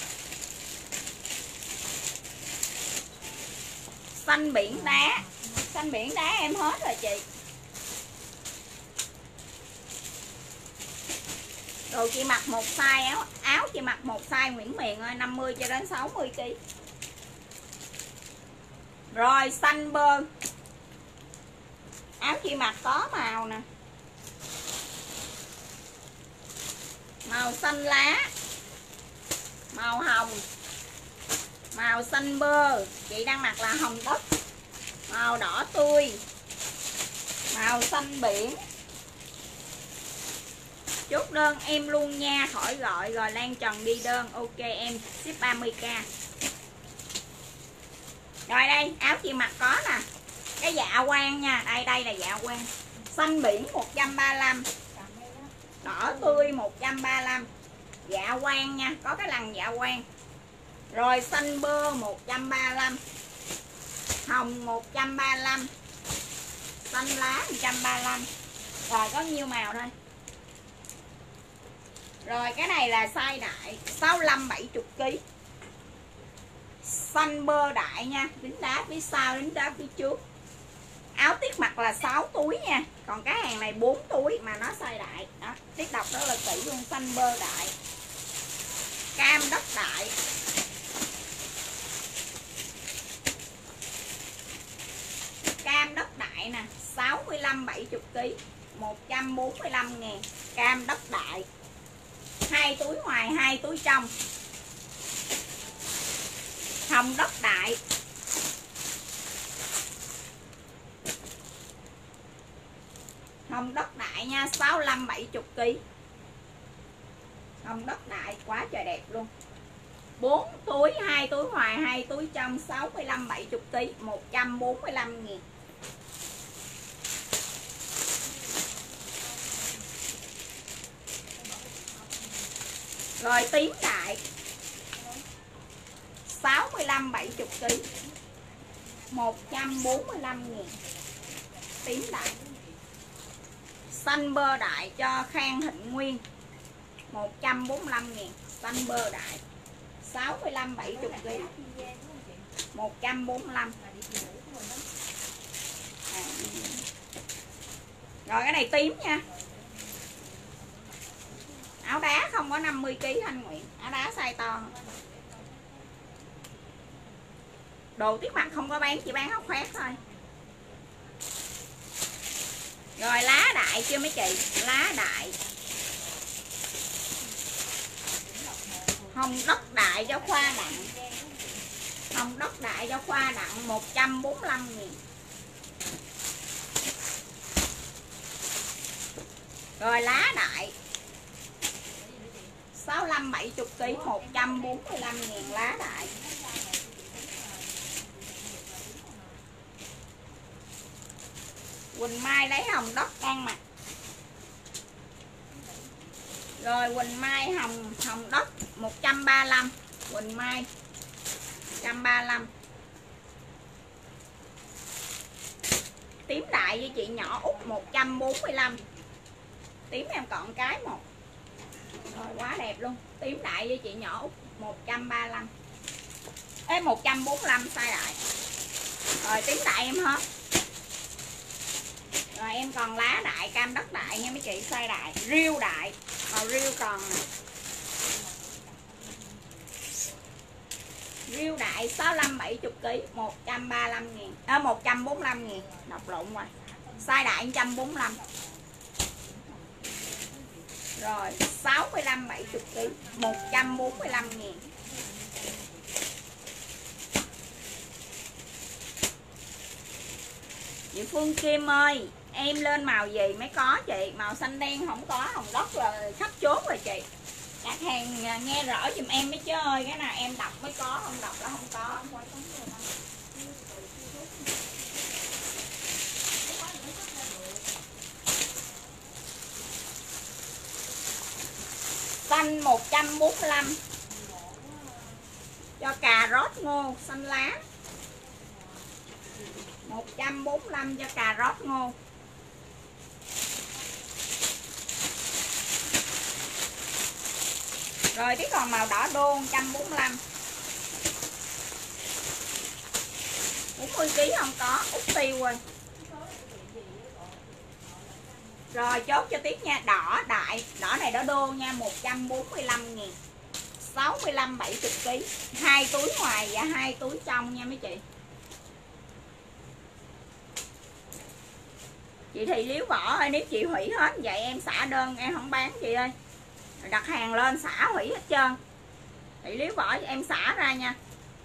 A: Xanh biển đá. Xanh biển đá em hết rồi chị. Rồi chị mặc một size áo, áo chị mặc một size Nguyễn Miền ơi, năm mươi cho đến sáu mươi ký. Rồi xanh bơ. Áo chị mặc có màu nè. Màu xanh lá, màu hồng, màu xanh bơ. Chị đang mặc là hồng đất, màu đỏ tươi, màu xanh biển. Chốt đơn em luôn nha, khỏi gọi rồi Lan Trần đi đơn. Ok em, ship ba mươi k. Rồi đây, áo chị mặc có nè. Cái dạ quang nha, đây đây là dạ quang. Xanh biển một trăm ba mươi lăm, đỏ tươi một trăm ba mươi lăm. Dạ quang nha, có cái lằn dạ quang. Rồi xanh bơ một trăm ba mươi lăm, hồng một trăm ba mươi lăm, xanh lá một trăm ba mươi lăm. Rồi có nhiêu màu thôi. Rồi cái này là size đại, sáu mươi lăm bảy mươi ký. Xanh bơ đại nha, đính đá phía sau, đính đá phía trước. Áo tiết mặc là sáu túi nha. Còn cái hàng này bốn túi mà nó size đại. Đó, tiết đọc đó là kỹ luôn. Xanh bơ đại, cam đất đại. Cam đất đại nè, sáu mươi lăm bảy mươi ký, một trăm bốn mươi lăm ngàn. Cam đất đại. Hai túi ngoài, hai túi trong. Hồng đất đại. Hồng đất đại nha, sáu mươi lăm bảy mươi ký. Hồng đất đại quá trời đẹp luôn. bốn túi, hai túi ngoài, hai túi trong, sáu mươi lăm bảy mươi ký, một trăm bốn mươi lăm ngàn. Rồi tím đại, sáu mươi lăm bảy mươi ký, một trăm bốn mươi lăm ngàn. Tím đại. Xanh bơ đại cho Khang Thịnh Nguyên, một trăm bốn mươi lăm ngàn. Xanh bơ đại, sáu mươi lăm bảy mươi ký, một trăm bốn mươi lăm. À. Rồi cái này tím nha. Áo đá không có năm mươi ký anh Nguyễn. Áo đá size to. Đồ tiết mặt không có bán, chỉ bán áo khoét thôi. Rồi lá đại chưa mấy chị? Lá đại. Hồng đất đại cho Khoa Đặng. Hồng đất đại cho Khoa Đặng, một trăm bốn mươi lăm ngàn. Rồi lá đại, sáu mươi lăm bảy mươi ký, một trăm bốn mươi lăm ngàn. Lá đại. Quỳnh Mai lấy hồng đất đang mặc. Rồi Quỳnh Mai hồng hồng đất một trăm ba mươi lăm. Quỳnh Mai một trăm ba mươi lăm. Tím đại với chị nhỏ Út một trăm bốn mươi lăm. Tím em còn cái một. Rồi quá đẹp luôn. Tím đại với chị nhỏ Út một trăm ba mươi lăm. Ê một trăm bốn mươi lăm size đại. Rồi tím đại em hết. Rồi em còn lá đại, cam đất đại nha mấy chị, size đại. Riêu đại, màu riêu còn nè. Riêu đại sáu mươi lăm bảy mươi ký, một trăm ba mươi lăm ngàn. À, một trăm bốn mươi lăm ngàn. Đọc lộn rồi. Size đại một trăm bốn mươi lăm. Rồi sáu mươi lăm bảy mươi ký, một trăm bốn mươi lăm ngàn. Chị Phương Kim ơi, em lên màu gì mới có chị? Màu xanh đen không có, hồng đất là khắp chốt rồi chị. Đặt hàng nghe rõ giùm em mới chứ ơi. Cái nào em đọc mới có, không đọc là không có. Xanh một trăm bốn mươi lăm cho cà rốt ngô xanh lá. Một trăm bốn mươi lăm cho cà rốt ngô. Rồi tiếp còn màu đỏ đô một trăm bốn mươi lăm. bốn mươi ký không có, út tiêu rồi. Rồi chốt cho tiếp nha, đỏ đại, đỏ này đỏ đô nha, một trăm bốn mươi lăm ngàn. sáu mươi lăm bảy mươi ký, hai túi ngoài và hai túi trong nha mấy chị. Chị Thị Liếu Võ ơi, nếu chị hủy hết vậy em xả đơn em không bán chị ơi. Đặt hàng lên xả hủy hết trơn. Thị Liếu Võ em xả ra nha.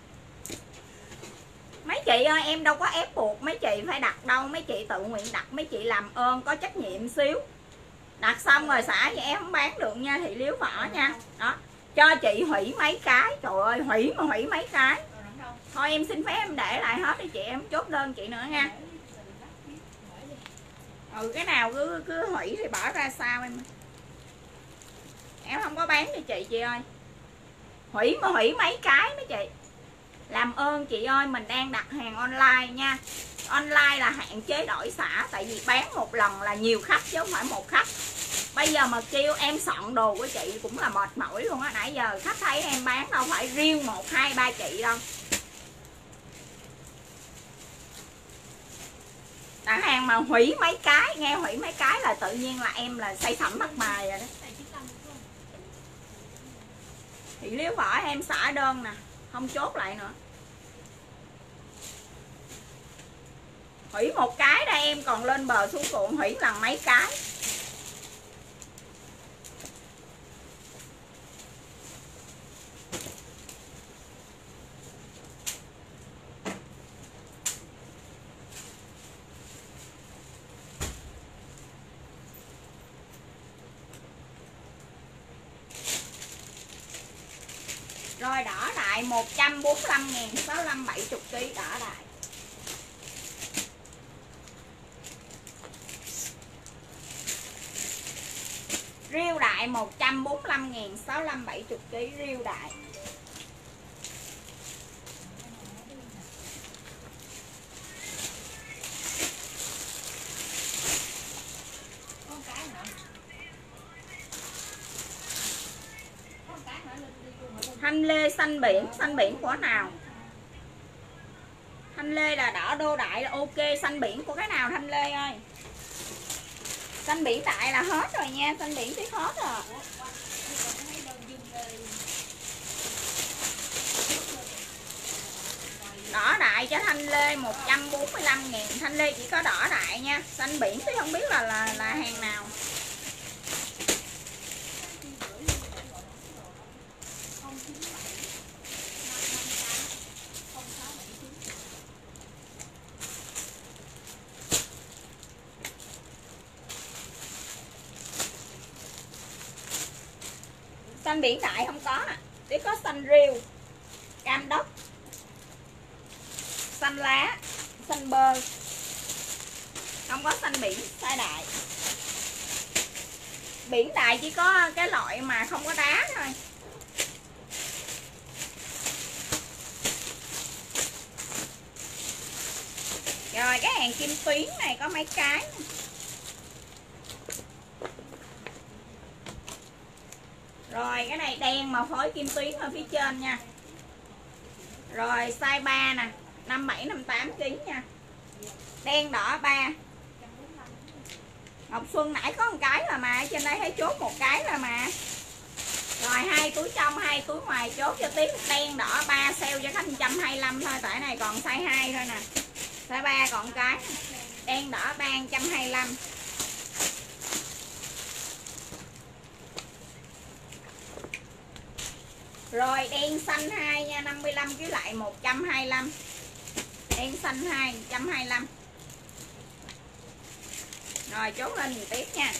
A: Mấy chị ơi, em đâu có ép buộc mấy chị phải đặt đâu, mấy chị tự nguyện đặt, mấy chị làm ơn có trách nhiệm xíu. Đặt xong rồi xả vậy em không bán được nha Thị Liếu Võ nha. Đó, cho chị hủy mấy cái, trời ơi hủy mà hủy mấy cái. Thôi em xin phép em để lại hết đi chị, em chốt đơn chị nữa nha. Ừ, cái nào cứ cứ hủy thì bỏ ra sao em. Em không có bán cho chị chị ơi. Hủy mà hủy mấy cái mấy chị. Làm ơn chị ơi, mình đang đặt hàng online nha. Online là hạn chế đổi xả, tại vì bán một lần là nhiều khách chứ không phải một khách. Bây giờ mà kêu em soạn đồ của chị cũng là mệt mỏi luôn á. Nãy giờ khách thấy em bán đâu phải riêng một hai ba chị đâu. Đặt hàng mà hủy mấy cái, nghe hủy mấy cái là tự nhiên là em là say sẩm mặt mày rồi đó. Thì Liếu Võ em xả đơn nè, không chốt lại nữa. Hủy một cái đây em còn lên bờ xuống cuộn hủy lần mấy cái. Rồi đỏ đại một trăm bốn mươi lăm ngàn, sáu mươi lăm bảy mươi ký đỏ đại. Riêu đại một trăm bốn mươi lăm ngàn, sáu mươi lăm bảy mươi ký riêu đại. Thanh lê xanh biển, xanh biển của nào? Thanh lê là đỏ đô đại là ok, xanh biển của cái nào Thanh lê ơi? Xanh biển đại là hết rồi nha, xanh biển tiếp hết rồi. Đỏ đại cho Thanh lê một trăm bốn mươi lăm ngàn, Thanh lê chỉ có đỏ đại nha, xanh biển thì không biết là là, là hàng nào. Xanh biển đại không có, chỉ có xanh riêu, cam đất, xanh lá, xanh bơ, không có xanh biển size đại. Biển đại chỉ có cái loại mà không có đá thôi. Rồi cái hàng kim tuyến này có mấy cái. Rồi cái này đen mà phối kim tuyến ở phía trên nha. Rồi size ba nè, năm bảy năm tám ký nha. Đen đỏ ba. Ngọc Xuân nãy có một cái là mà, trên đây thấy chốt một cái là mà. Rồi hai túi trong, hai túi ngoài chốt cho tiếp. Đen đỏ ba sale cho khách một trăm hai mươi lăm thôi, tại này còn size hai thôi nè. Size ba còn cái. Đen đỏ ba một trăm hai mươi lăm. Rồi đen xanh hai nha, năm mươi lăm ký lại một trăm hai mươi lăm. Đen xanh hai một trăm hai mươi lăm. Rồi chốt lên nhìn tiếp nha.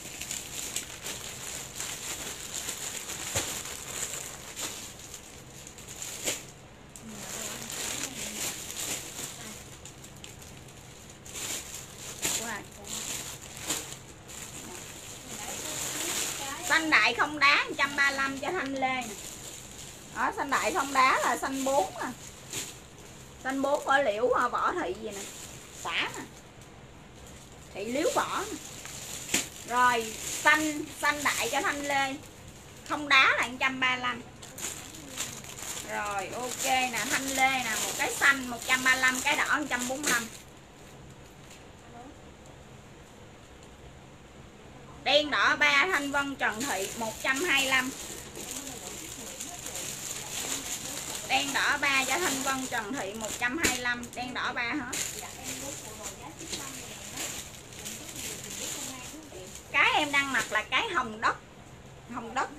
A: Xanh đại không đá một trăm ba mươi lăm cho Thanh Lê nè. Đó, xanh đại không đá là xanh bốn à. Xanh bốn ở liễu võ thị gì nè. Xả nè. Thị liễu võ nè. Rồi xanh xanh đại cho Thanh Lê. Không đá là một trăm ba mươi lăm. Rồi ok nè, Thanh Lê nè, một cái xanh một trăm ba mươi lăm, cái đỏ một trăm bốn mươi lăm. Đen đỏ ba Thanh Vân Trần Thị một trăm hai mươi lăm. Đen đỏ ba cho Thanh Vân Trần Thị một trăm hai mươi lăm. Đen đỏ ba hết. Cái em đang mặc là cái hồng đất. Hồng đất.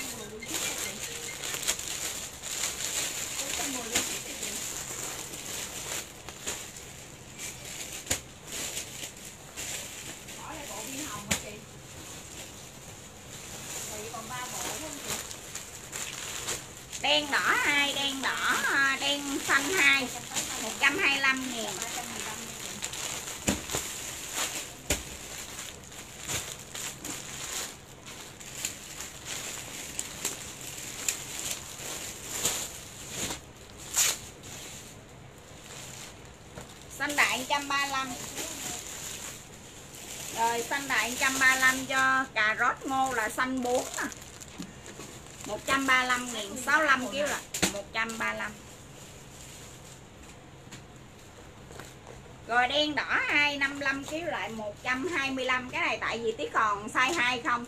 A: Đen đỏ hai, đen đỏ, đen xanh hai, một trăm hai mươi lăm ngàn. Xanh đại một trăm ba mươi lăm. Rồi xanh đại một trăm ba mươi lăm cho cà rốt ngô là xanh bốn à. một trăm ba mươi lăm ngàn, sáu mươi lăm kg là một trăm ba mươi lăm. Rồi đen đỏ hai, năm mươi lăm kg lại một trăm hai mươi lăm. Cái này tại vì tí còn size hai không.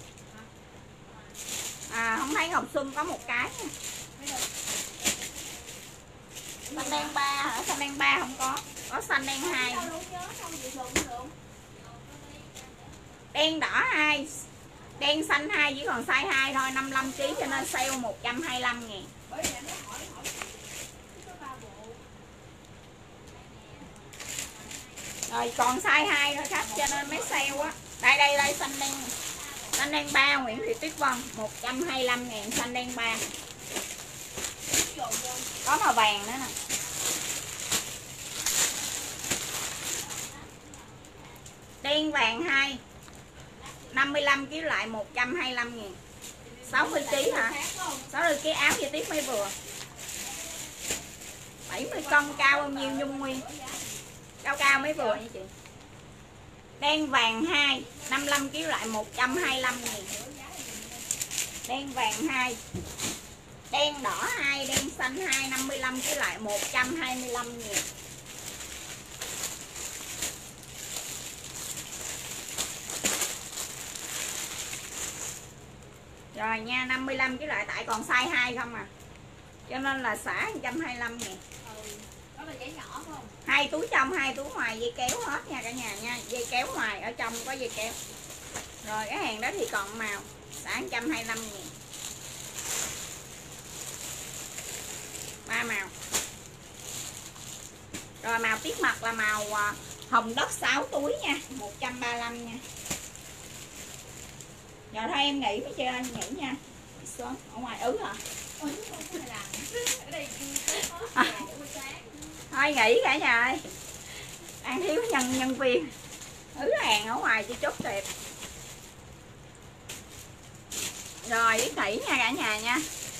A: À không thấy Ngọc Xuân có một cái. Xanh đen ba hả? Xanh đen ba không có. Có xanh đen hai. Đen đỏ hai. Đen xanh hai chỉ còn size hai thôi, năm mươi lăm kg cho nên sale một trăm hai mươi lăm ngàn. Rồi còn size hai thôi khách cho nên mới sale á. Đây đây đây xanh đen. Xanh đen ba Nguyễn Thị Tuyết Vân một trăm hai mươi lăm ngàn xanh đen ba. Có màu vàng nữa nè. Đen vàng hai, năm mươi lăm kg lại một trăm hai mươi lăm ngàn. sáu mươi kg hả? sáu mươi kg áo gì tiếp mới vừa. bảy mươi cân cao bao nhiêu Nhung Nguyên? Cao cao mới vừa nha chị. Đen vàng hai, năm mươi lăm kg lại một trăm hai mươi lăm ngàn. Đen vàng hai. Đen đỏ hai, đen xanh hai, năm mươi lăm kg lại một trăm hai mươi lăm ngàn. Rồi nha, năm mươi lăm kg lại tại còn size hai không à. Cho nên là xả một trăm hai mươi lăm ngàn.
B: Ừ. Đó là giấy nhỏ không?
A: Hai túi trong, hai túi ngoài, dây kéo hết nha cả nhà nha. Dây kéo ngoài, ở trong có dây kéo. Rồi cái hàng đó thì còn màu, xả một trăm hai mươi lăm ngàn. Ba màu. Rồi màu tiết mặt là màu hồng đất sáu túi nha, một trăm ba mươi lăm nha. Rồi thôi em nghỉ mới chơi anh nghỉ nha. Sớm ở ngoài ứ hả? À. Thôi nghỉ cả nhà ơi. Đang thiếu nhân nhân viên. Ứ hàng ở ngoài chị chốt tiệp. Rồi biết nghỉ nha cả nhà nha.